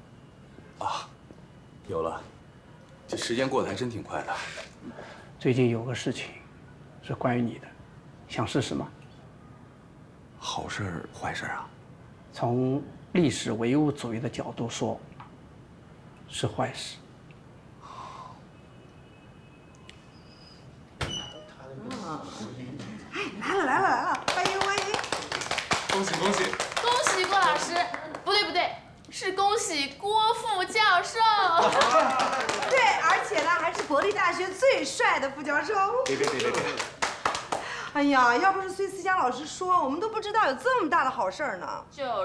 有了，这时间过得还真挺快的。 最近有个事情是关于你的，想试试吗？ 好事坏事啊？ 从历史唯物主义的角度说， 是坏事。 来了，欢迎！ 恭喜！ 恭喜郭老师，不对，是恭喜郭副教授。 对，而且呢，还是国立大学最帅的副教授。 别！ 哎呀，要不是崔思佳老师说，我们都不知道有这么大的好事儿呢。 就是。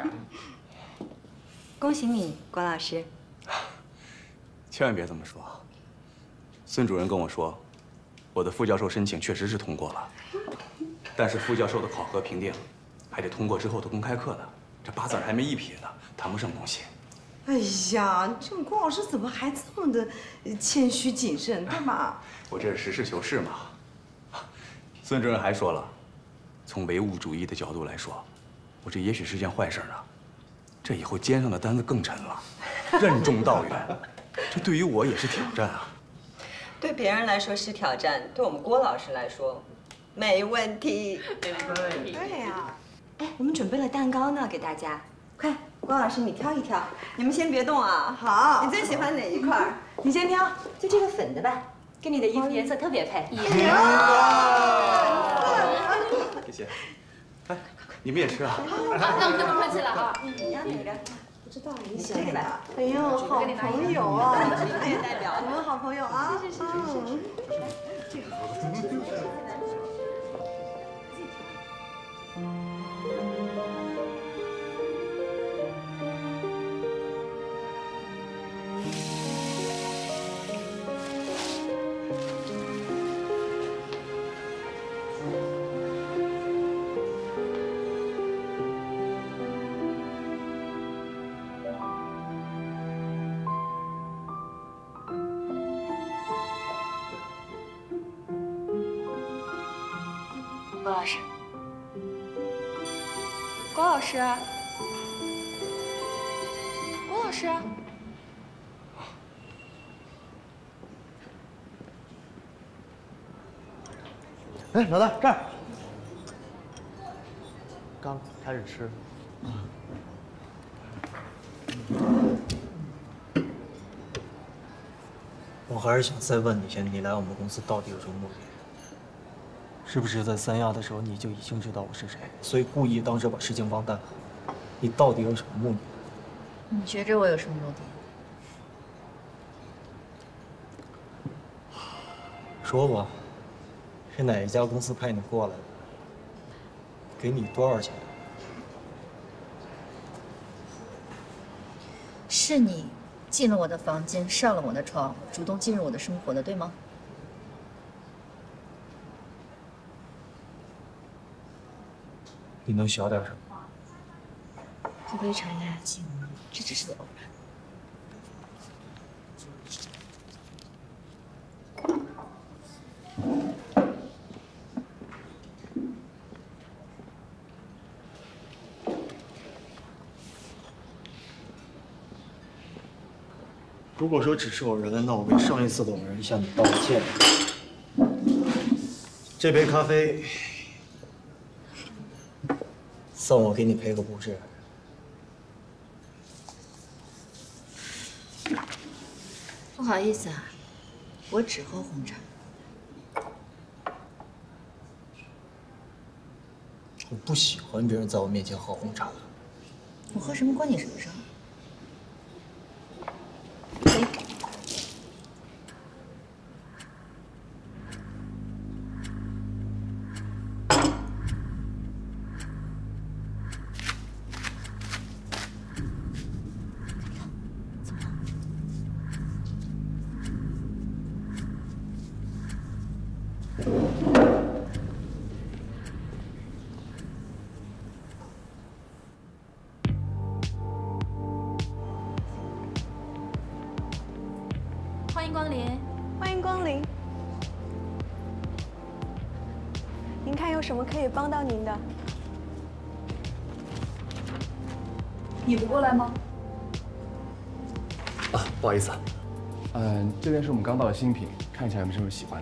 恭喜你，郭老师。 千万别这么说。孙主任跟我说，我的副教授申请确实是通过了，但是副教授的考核评定还得通过之后的公开课呢，这8字还没一撇呢，谈不上东西。 哎呀，这个郭老师怎么还这么的谦虚谨慎，对吧？ 我这是实事求是嘛。孙主任还说了，从唯物主义的角度来说，我这也许是件坏事呢。这以后肩上的担子更沉了，任重道远，这对于我也是挑战啊。 对别人来说是挑战，对我们郭老师来说，没问题。对呀。 哎，我们准备了蛋糕呢，给大家。快，郭老师你挑一挑，你们先别动啊。 好。 你最喜欢哪一块？你先挑，就这个粉的吧，跟你的衣服颜色特别配。 谢谢。哎，你们也吃啊？ 好，那我们就不客气了啊。 你要哪个？不知道，你选这个。 哎呦，好朋友啊！ 职业代表， 我们好朋友啊！ 是。 这个。 郭老师，郭老师，郭老师， 哎，老大这儿，刚开始吃。 我还是想再问你一下，你来我们公司到底有什么目的？是不是在三亚的时候你就已经知道我是谁，所以故意当时把事情放大？你到底有什么目的？ 你觉着我有什么目的？ 说吧，是哪一家公司派你过来的？给你多少钱？ 是你进了我的房间，上了我的床，主动进入我的生活的，对吗？ 你能小点声？ 一杯茶压压惊，这只是偶然。 如果说只是偶然，那我为上一次的偶然向你道个歉。这杯咖啡算我给你赔个不是。 不好意思啊，我只喝红茶。 我不喜欢别人在我面前喝红茶。 我喝什么关你什么事？欢迎光临， 欢迎光临。您看有什么可以帮到您的？ 你不过来吗？ 啊，不好意思啊。这边是我们刚到的新品，看一下有没有什么喜欢的。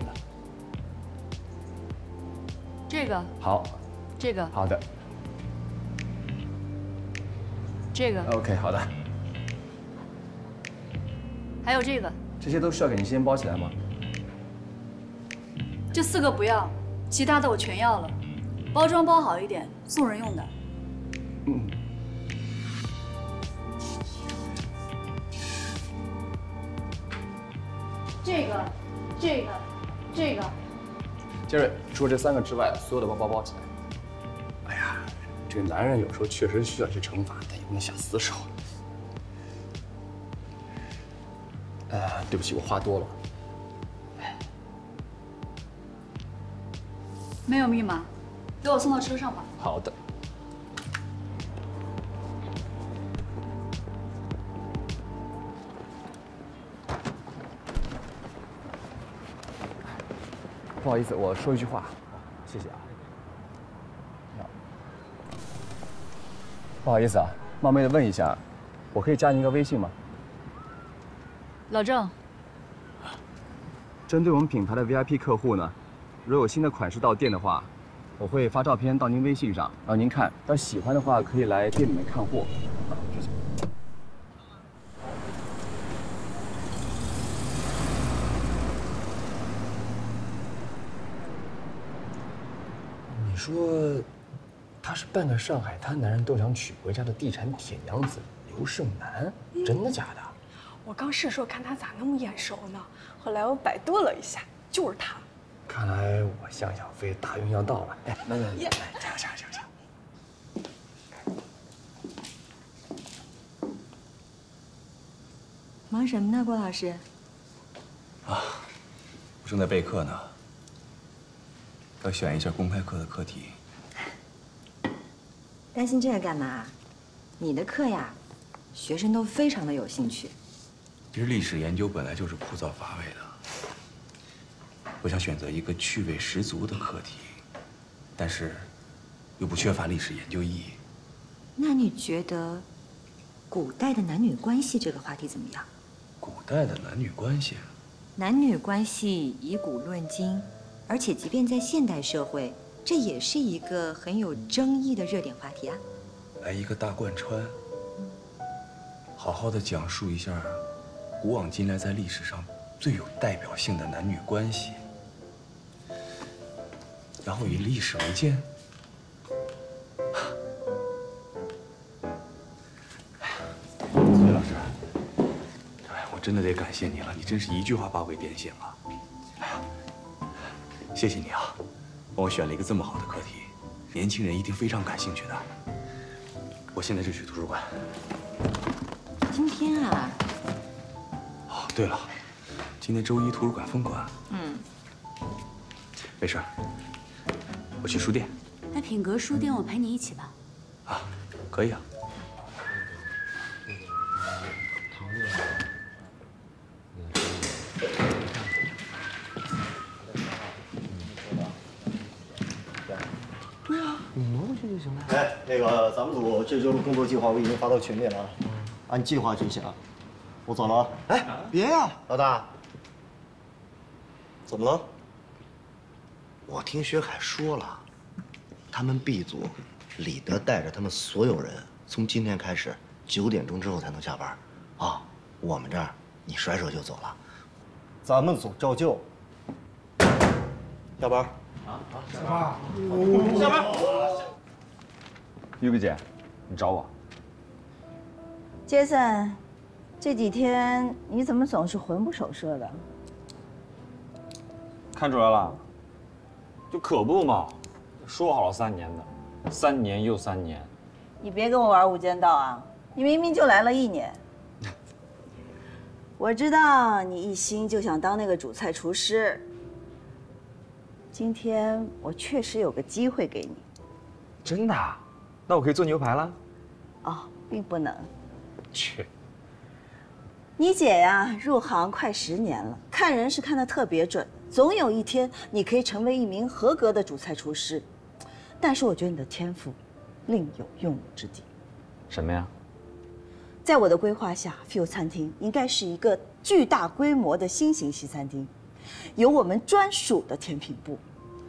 这个好。 这个好的。 这个 OK， 好的。 还有这个， 这些都需要给您先包起来吗？ 这4个不要，其他的我全要了。包装包好一点，送人用的。 嗯。 这个，这个，这个。 杰瑞，除了这3个之外，所有的包包起来。哎呀，这个男人有时候确实需要一些惩罚，但也不能下死手。对不起，我话多了。 没有密码，给我送到车上吧。 好的。不好意思，我说一句话。谢谢啊。不好意思啊，冒昧的问一下，我可以加您个微信吗？ 老郑， 针对我们品牌的 VIP 客户呢，如果有新的款式到店的话，我会发照片到您微信上，让您看。要喜欢的话，可以来店里面看货。你说，他是半个上海滩男人都想娶回家的地产铁娘子刘胜男，真的假的？ 我刚试说看他咋那么眼熟呢，后来我百度了一下，就是他。 看来我向小飞大运要到了。哎，来，加油！ 忙什么呢，郭老师？ 啊，我正在备课呢，要选一下公开课的课题。 担心这个干嘛？你的课呀，学生都非常的有兴趣。 其实历史研究本来就是枯燥乏味的，我想选择一个趣味十足的课题，但是又不缺乏历史研究意义。 那你觉得古代的男女关系这个话题怎么样？ 古代的男女关系， 男女关系以古论今，而且即便在现代社会，这也是一个很有争议的热点话题啊。 来一个大贯穿，好好的讲述一下古往今来在历史上最有代表性的男女关系，然后以历史为鉴。崔老师，哎，我真的得感谢你了，你真是一句话把我给点醒了。哎呀，谢谢你啊，帮我选了一个这么好的课题，年轻人一定非常感兴趣的。我现在就去图书馆。 今天啊？ 哦，对了，今天周一图书馆封馆。没事，我去书店。 那品格书店我陪你一起吧。 啊，可以啊。 对啊，你挪过去就行了。 哎，那个咱们组这周的工作计划我已经发到群里了，按计划执行。我走了啊。 哎，别呀，老大。 怎么了？ 我听薛凯说了，他们 B 组李德带着他们所有人，从今天开始9点钟之后才能下班。啊，我们这儿你甩手就走了。 咱们组照旧。下班。 下班。 下班。 玉桂姐，你找我？ 杰森，这几天你怎么总是魂不守舍的？ 看出来了，就可不嘛，说好了3年的，3年又3年。 你别跟我玩无间道啊！你明明就来了1年。我知道你一心就想当那个主菜厨师。今天我确实有个机会给你。 真的？那我可以做牛排了？ 哦，并不能。 去。 你姐呀，入行快10年了，看人是看得特别准。总有一天，你可以成为一名合格的主菜厨师。但是我觉得你的天赋另有用武之地。 什么呀？ 在我的规划下 ，Feel 餐厅应该是一个巨大规模的新型西餐厅，有我们专属的甜品部。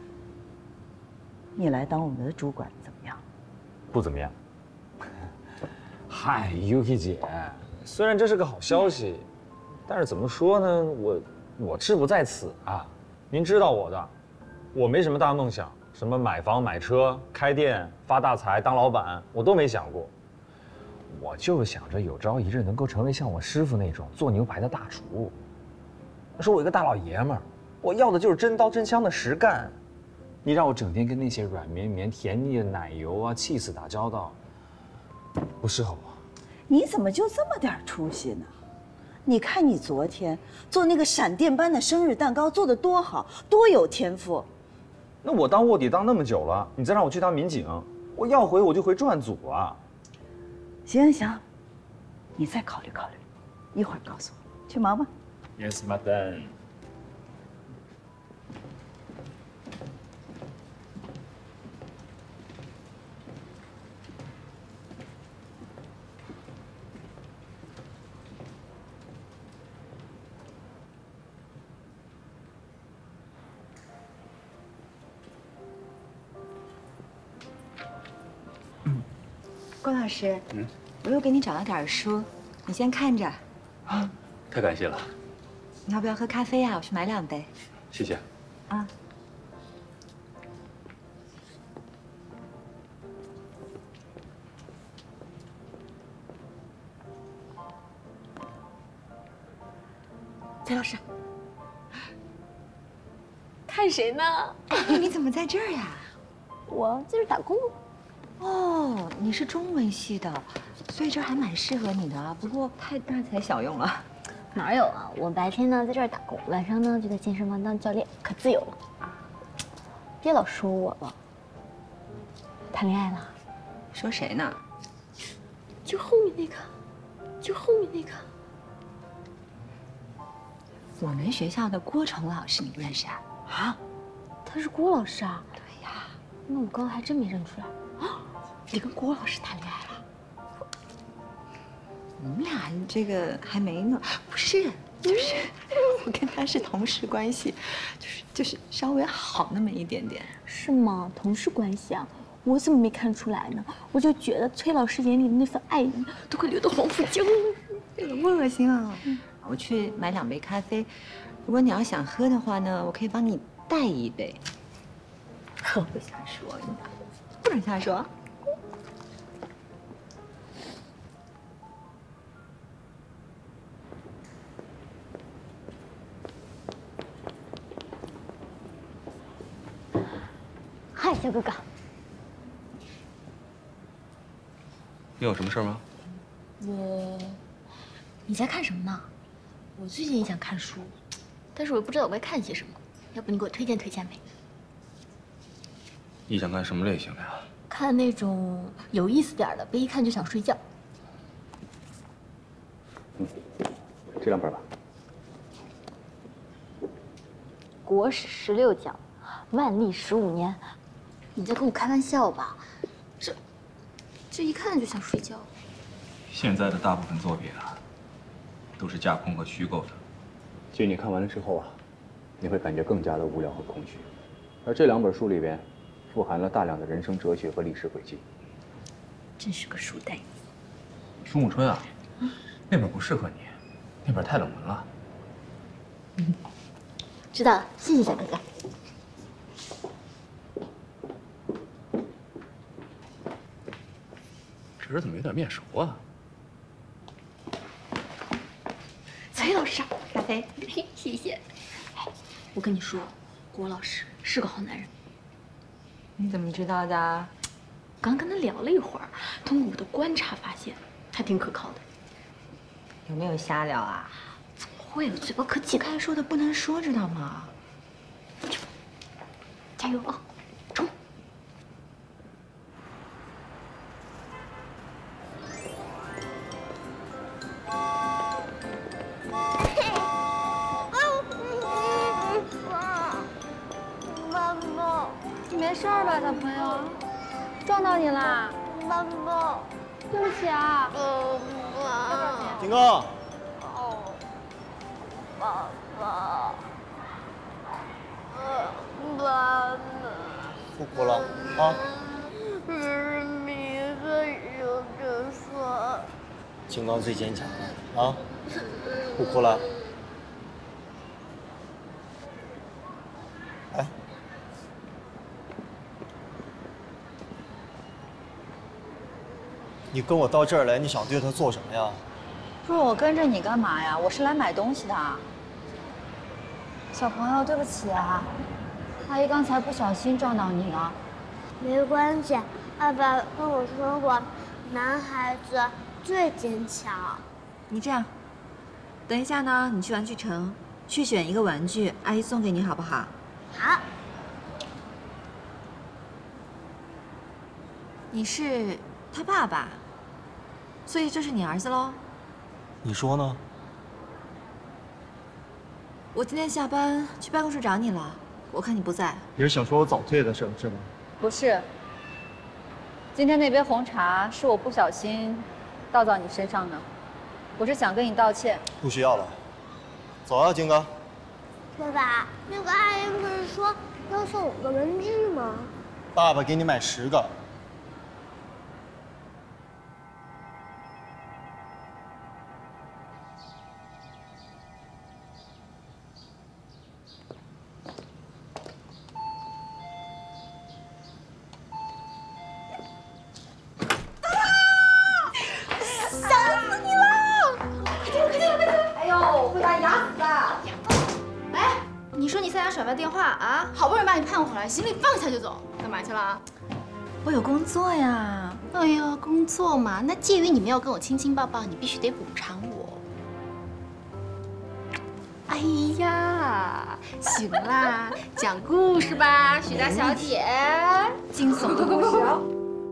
你来当我们的主管怎么样？ 不怎么样。嗨，Yuki 姐，虽然这是个好消息， 但是怎么说呢，我志不在此啊。您知道我的，我没什么大梦想，什么买房买车、开店发大财、当老板，我都没想过。我就想着有朝一日能够成为像我师傅那种做牛排的大厨。说我一个大老爷们儿，我要的就是真刀真枪的实干。你让我整天跟那些软绵绵、甜腻的奶油啊、cheese 打交道，不适合我。 你怎么就这么点出息呢？你看你昨天做那个闪电般的生日蛋糕做得多好，多有天赋。 那我当卧底当那么久了，你再让我去当民警，我要回我就回专案组啊。 行，你再考虑考虑，一会儿告诉我。去忙吧。 Yes, madam。 郭老师，我又给你找了点书，你先看着。 啊，太感谢了。 你要不要喝咖啡啊？我去买2杯。 谢谢。 啊。崔老师， 看谁呢？ 哎，你怎么在这儿呀？ 我在这打工。 哦，你是中文系的，所以这还蛮适合你的啊。不过太大材小用了。 哪有啊？我白天呢在这儿打工，晚上呢就在健身房当教练，可自由了。别老说我了，谈恋爱了。 说谁呢？ 就后面那个，就后面那个。 我们学校的郭崇老师，你不认识啊？ 啊？他是郭老师啊？对呀。那我刚刚还真没认出来。你跟郭老师谈恋爱了？ 我们俩这个还没呢。不是，就是我跟他是同事关系，就是稍微好那么一点点。 是吗？同事关系啊？我怎么没看出来呢？我就觉得崔老师眼里的那份爱意都快流到黄浦江了。 不恶心啊！我去买2杯咖啡，如果你要想喝的话呢，我可以帮你带1杯。可不瞎说，不能瞎说。 嗨，小哥哥， 你有什么事吗？ 你在看什么呢？我最近也想看书，但是我又不知道我该看些什么，要不你给我推荐推荐呗？ 你想看什么类型的呀？ 看那种有意思点的，别一看就想睡觉。 这2本吧。 国史16讲，万历15年。你在跟我开玩笑吧？这一看就想睡觉。 现在的大部分作品啊，都是架空和虚构的。其实你看完了之后啊，你会感觉更加的无聊和空虚。而这2本书里边，富含了大量的人生哲学和历史轨迹。 真是个书呆。 苏沐春啊，那本不适合你，那本太冷门了。 知道了，谢谢小哥哥。 这人怎么有点面熟啊？ 崔老师，咖啡，谢谢。我跟你说，郭老师是个好男人。 你怎么知道的？ 刚跟他聊了一会儿，通过我的观察发现，他挺可靠的。 有没有瞎聊啊？ 怎么会？我嘴巴可紧。 该说的不能说，知道吗？ 加油啊！冲！ 妈妈，你没事吧，小朋友？撞到你啦？妈妈，对不起啊。 景哥。 爸爸。妈妈。 不哭了啊。 是你和有着说。 金刚最坚强了啊！不哭了。 你跟我到这儿来，你想对他做什么呀？ 不是我跟着你干嘛呀？我是来买东西的。小朋友，对不起啊，阿姨刚才不小心撞到你了。 没关系，爸爸跟我说过，男孩子最坚强。 你这样，等一下呢，你去玩具城去选一个玩具，阿姨送给你，好不好？ 好。 你是他爸爸，所以这是你儿子喽？ 你说呢？ 我今天下班去办公室找你了，我看你不在。 你是想说我早退的事是吗？ 不是，今天那杯红茶是我不小心倒到你身上的，我是想跟你道歉。 不需要了，走啊，金刚。 爸爸，那个阿姨不是说要送我个文具吗？ 爸爸给你买10个。 甩发电话啊！好不容易把你盼回来，行李放下就走，干嘛去了？ 我有工作呀。 哎呦，工作嘛，那介于你没有跟我亲亲抱抱，你必须得补偿我。哎呀，行啦，讲故事吧，许大小姐，惊悚的故事哦。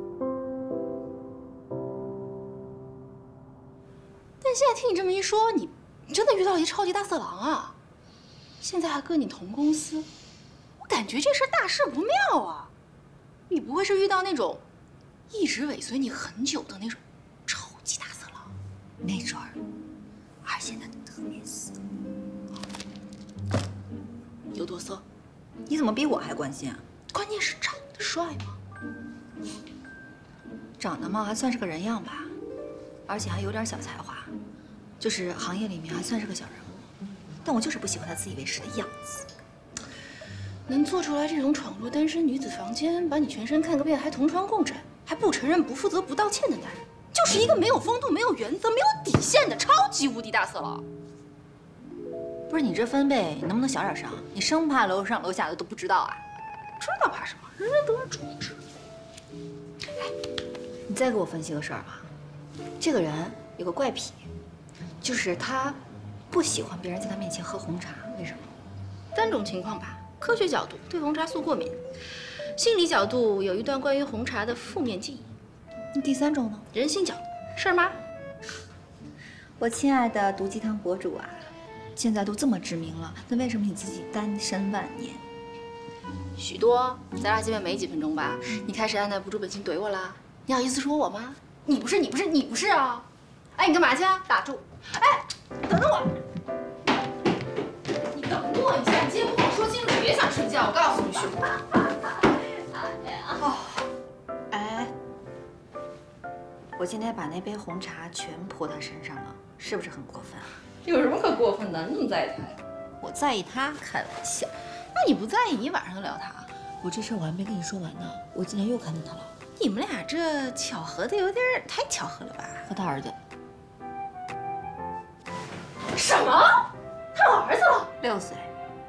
但现在听你这么一说，你真的遇到了一超级大色狼啊！现在还跟你同公司，我感觉这事大事不妙啊！你不会是遇到那种一直尾随你很久的那种超级大色狼？ 没准儿，而且他特别色。 有多色？ 你怎么比我还关心啊？ 关键是长得帅吗？ 长得嘛还算是个人样吧，而且还有点小才华，就是行业里面还算是个小人物。但我就是不喜欢他自以为是的样子。 能做出来这种闯入单身女子房间，把你全身看个遍，还同床共枕，还不承认、不负责、不道歉的男人，就是一个没有风度、没有原则、没有底线的超级无敌大色狼。 不是你这分贝能不能小点声？你生怕楼上楼下的都不知道啊？ 知道怕什么？人人都是主持。 哎，你再给我分析个事儿吧。这个人有个怪癖，就是他不喜欢别人在他面前喝红茶，为什么 ？3种情况吧。科学角度，对红茶素过敏；心理角度，有一段关于红茶的负面记忆。 那第3种呢？ 人性角度，事儿妈。 我亲爱的毒鸡汤博主啊，现在都这么知名了，那为什么你自己单身万年？ 许多，咱俩见面没几分钟吧，你开始按捺不住本心怼我啦？你好意思说我吗？你不是啊！哎，你干嘛去啊？打住！哎，等等我！你等我一下，你今天不跟我说清楚，别想睡觉。我告诉你，许多。 哎，我今天把那杯红茶全泼他身上了，是不是很过分啊？ 有什么可过分的？你怎么在意他呀？ 我在意他，开玩笑。 那你不在意，你晚上就聊他？ 我这事儿我还没跟你说完呢，我今天又看见他了。 你们俩这巧合的有点太巧合了吧？ 和他儿子。 什么？他有儿子了 ？6岁。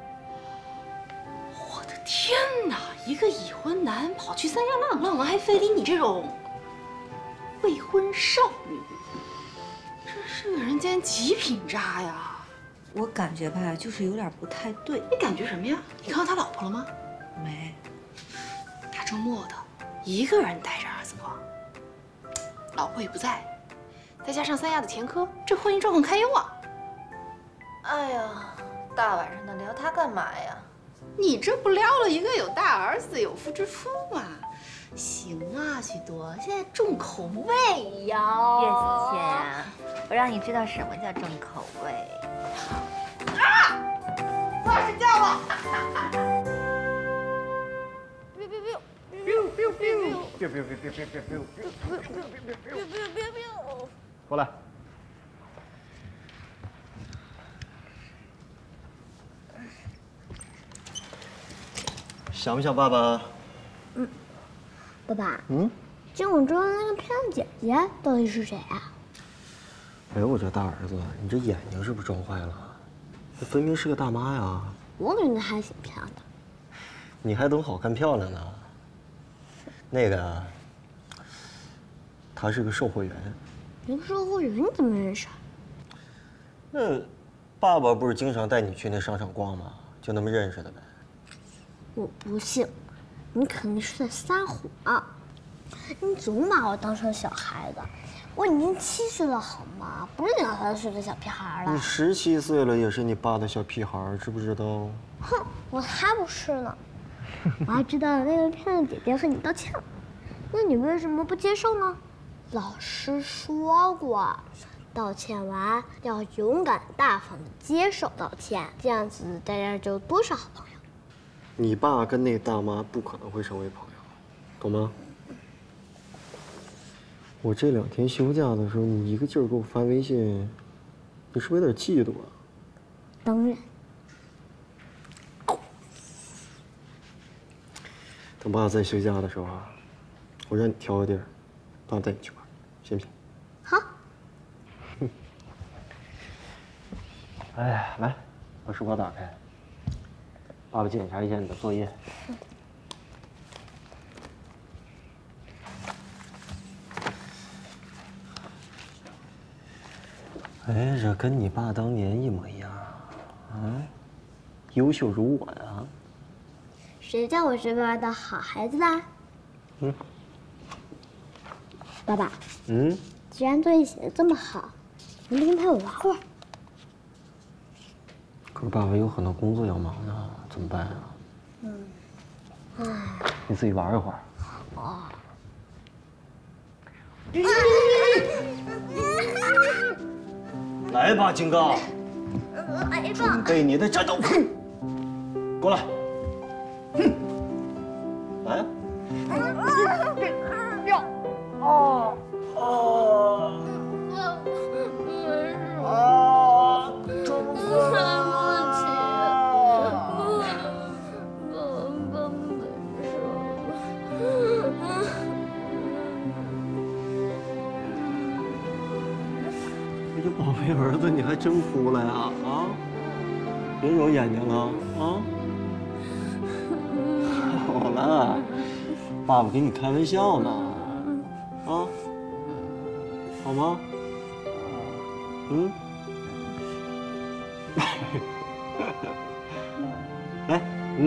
我的天哪！一个已婚男跑去三亚浪浪，还非礼你这种未婚少女，这是个人间极品渣呀！ 我感觉吧，就是有点不太对。 你感觉什么呀？你看到他老婆了吗？ 没。 大周末的，一个人带着儿子逛，老婆也不在，再加上三亚的前科，这婚姻状况堪忧啊！ 哎呀，大晚上的聊他干嘛呀？ 你这不撩了一个有大儿子有妇之夫吗？行啊，许多，现在重口味呀。 叶子倩，我让你知道什么叫重口味。 啊！快睡觉吧。 过来。想不想爸爸？ 爸爸。 想我知道那个漂亮姐姐到底是谁啊？ 哎呦，我这大儿子，你这眼睛是不是撞坏了？这分明是个大妈呀！ 我觉得还挺漂亮的。 你还懂好看漂亮呢？那个，他是个售货员。 一个售货员你怎么认识啊？ 那，爸爸不是经常带你去那商场逛吗？就那么认识的呗。 我不信，你肯定是在撒谎。你总把我当成小孩子，我已经7岁了好吗？不是2、3岁的小屁孩了。 你17岁了，也是你爸的小屁孩，知不知道？ 哼，我才不是呢！我还知道那个漂亮姐姐和你道歉了，那你为什么不接受呢？老师说过，道歉完要勇敢大方的接受道歉，这样子大家就多是好朋友。 你爸跟那大妈不可能会成为朋友，懂吗？我这2天休假的时候，你一个劲儿给我发微信，你是不是有点嫉妒啊？ 当然。 等爸在休假的时候啊，我让你挑个地儿，爸带你去玩，行不行？ 好。 哎，来，把书包打开，爸爸检查一下你的作业。哎，这跟你爸当年一模一样啊，优秀如我呀。 谁叫我是爸爸的好孩子啦？ 嗯。 爸爸。 嗯。 既然作业写得这么好，能不能陪我玩会儿？ 可是爸爸有很多工作要忙呢，怎么办啊？ 唉。 你自己玩一会儿。 哦。 来吧，金刚。 来吧。 准备你的战斗服，过来。来呀！ 哦哦啊！ 中对不起， 哎呀，宝贝儿子，你还真哭了呀？啊！别揉眼睛了啊！好了，爸爸给你开玩笑呢，啊，好吗？嗯。来，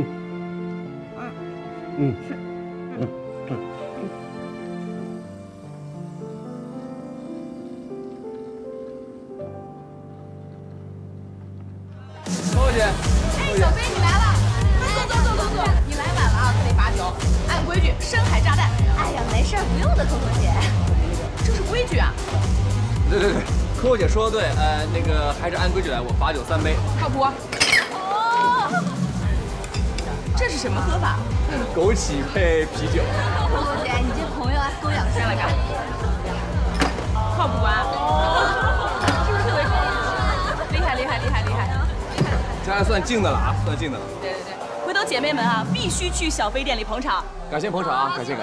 扣姐， 哎，小飞你来了，坐，你来晚了啊，可得罚酒。按规矩，深海炸弹。 哎呀，没事，不用的，扣扣姐。 这是规矩啊。 对，扣扣姐说的对，那个还是按规矩来，我罚酒3杯。 靠谱。哦，这是什么喝法？ 枸杞配啤酒。 扣扣姐，你这朋友啊，多养生了嘎。 靠谱啊。是不是特别厉害？ 这还算静的了啊，算静的了。 对，回头姐妹们啊，必须去小飞店里捧场。 感谢捧场啊，感谢。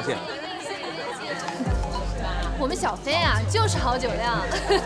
我们小飞啊，就是好酒量。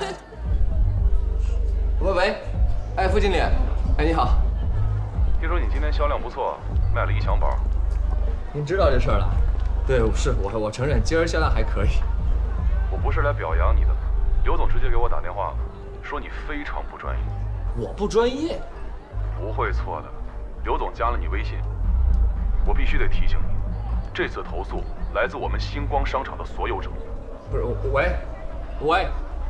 喂，哎，副经理，哎，你好。 听说你今天销量不错，卖了1箱包。 您知道这事儿了？对，我承认今儿销量还可以。 我不是来表扬你的，刘总直接给我打电话了，说你非常不专业。 我不专业？ 不会错的，刘总加了你微信。我必须得提醒你，这次投诉来自我们星光商场的所有者。 不是，喂。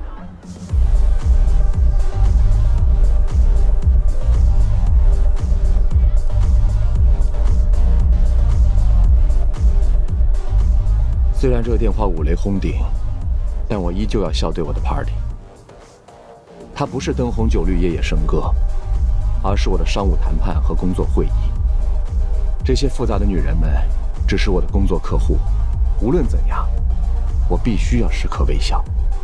虽然这个电话五雷轰顶，但我依旧要笑对我的 party。它不是灯红酒绿、夜夜笙歌，而是我的商务谈判和工作会议。这些复杂的女人们只是我的工作客户，无论怎样，我必须要时刻微笑。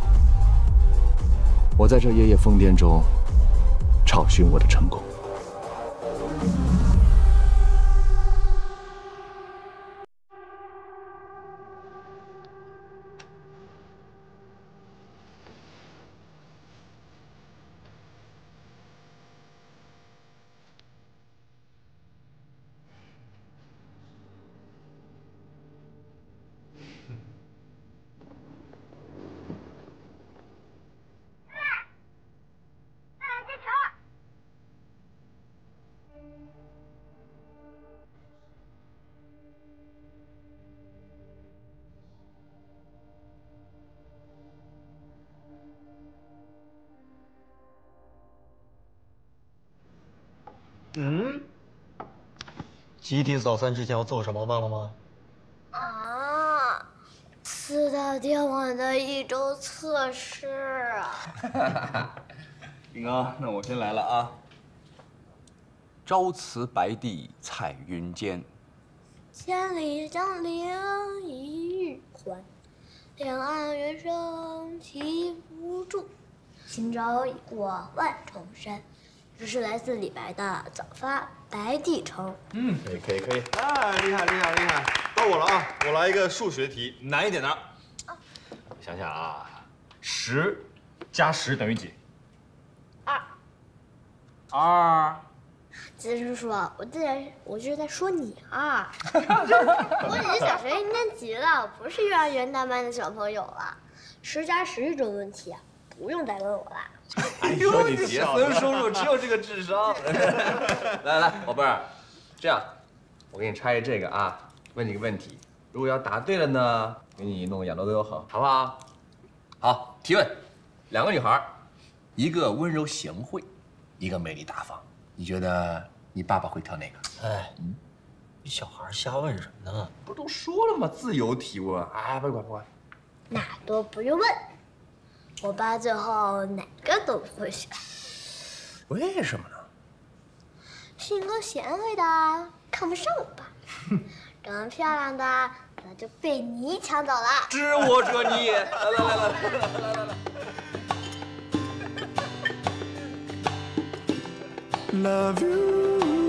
我在这夜夜疯癫中找寻我的成功。 嗯。集体早餐之前要做什么？忘了吗？ 啊，4大天王的1周测试啊！ 林哥，那我先来了啊。朝辞白帝彩云间， 千里江陵一日还，两岸猿声啼不住。今朝已过万重山。这是来自李白的《早发白帝城》。 可以。哎，厉害！到我了啊！我来一个数学题，难一点的。想想啊，10加10等于几？2。 杰叔叔，我这是在说你啊！我已经小学1年级了，不是幼儿园大班的小朋友了。10加10这种问题啊，不用再问我了。 哎呦，你杰森叔叔只有这个智商。来，宝贝儿，这样，我给你拆这个啊，问你个问题，如果要答对了呢，给你弄个养乐多好，好不好？好，提问，2个女孩，一个温柔贤惠，一个美丽大方，你觉得你爸爸会挑哪个？ 哎，你小孩瞎问什么呢？ 不都说了吗？自由提问。哎，不管。 那都不用问。我爸最后哪个都不会选， 为什么呢？ 性格贤惠的看不上我爸，长得漂亮的那就被你抢走了。 知我者你。来。 Love you。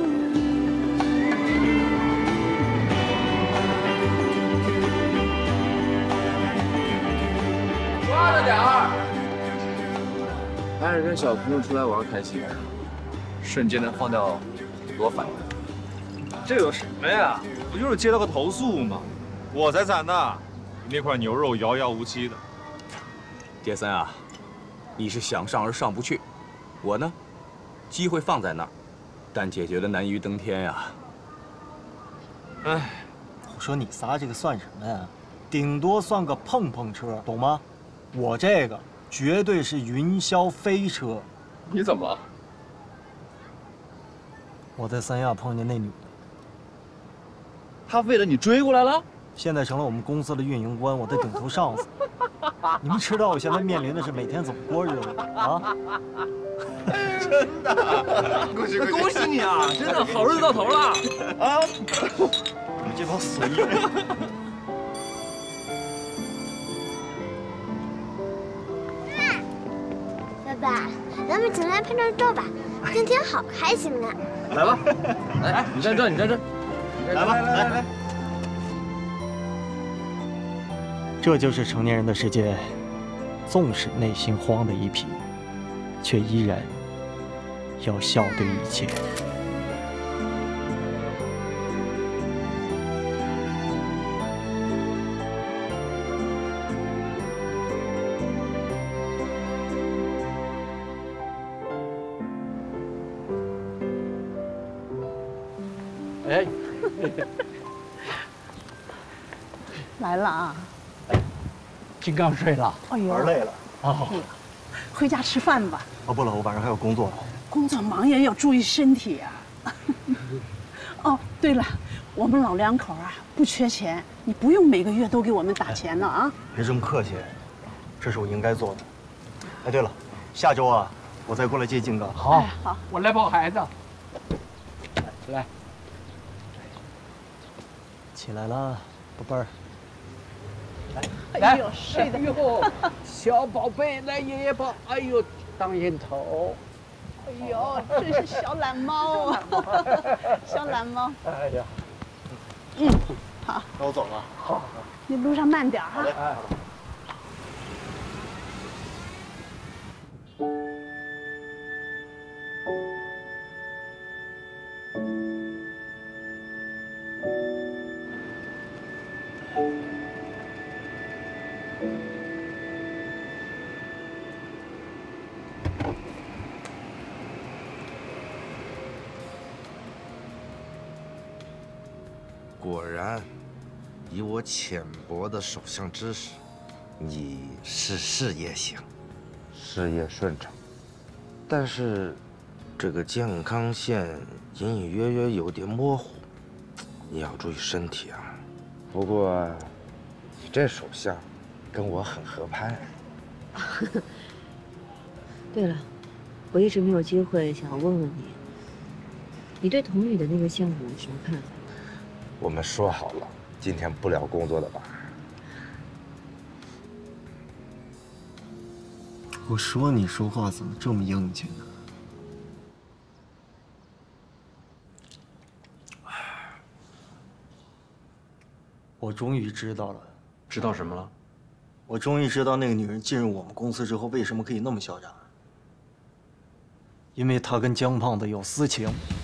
抓着点儿。还是跟小朋友出来玩开心，瞬间能放掉很多烦恼。 这有什么呀？不就是接到个投诉吗？我才惨呢，那块牛肉遥遥无期的。 杰森啊，你是想上而上不去，我呢，机会放在那儿，但解决的难于登天呀。 哎，我说你仨这个算什么呀？顶多算个碰碰车，懂吗？我这个绝对是云霄飞车。 你怎么了？ 我在三亚碰见那女的， 她为了你追过来了， 现在成了我们公司的运营官，我的顶头上司。你们知道我现在面临的是每天怎么过日子吗？啊？ 真的，恭喜你啊！真的好日子到头了啊！ 你们这帮随人。 爸爸，咱们请来拍张照吧，今天好开心啊！ 来吧，来，你站这，你站这， 来吧，来。这就是成年人的世界，纵使内心慌的一批，却依然要笑对一切。 哎，来了啊！金刚睡了， 哎呦，玩累了啊，回家吃饭吧。 哦，不了，我晚上还有工作。 工作忙也要注意身体啊。哦，对了，我们老两口啊不缺钱，你不用每个月都给我们打钱了啊。 别这么客气，这是我应该做的。哎，对了，下周啊，我再过来接金刚。 好，好，我来抱孩子。来。 起来了，宝贝儿。 来，睡的哟，小宝贝，来爷爷抱。哎呦，当烟头。 哎呦，真是小懒猫啊，小懒猫。 哎呀， 好。 那我走了。好， 你路上慢点哈。 好嘞。哎。 果然，以我浅薄的手相知识，你是事业型，事业顺畅，但是这个健康线隐隐约约有点模糊，你要注意身体啊。不过，你这手相跟我很合拍。 对了，我一直没有机会想要问问你，你对童女的那个项目有什么看法？ 我们说好了，今天不聊工作的吧？ 我说你说话怎么这么硬气呢？我终于知道了。 知道什么了？ 我终于知道那个女人进入我们公司之后为什么可以那么嚣张。因为她跟江胖子有私情。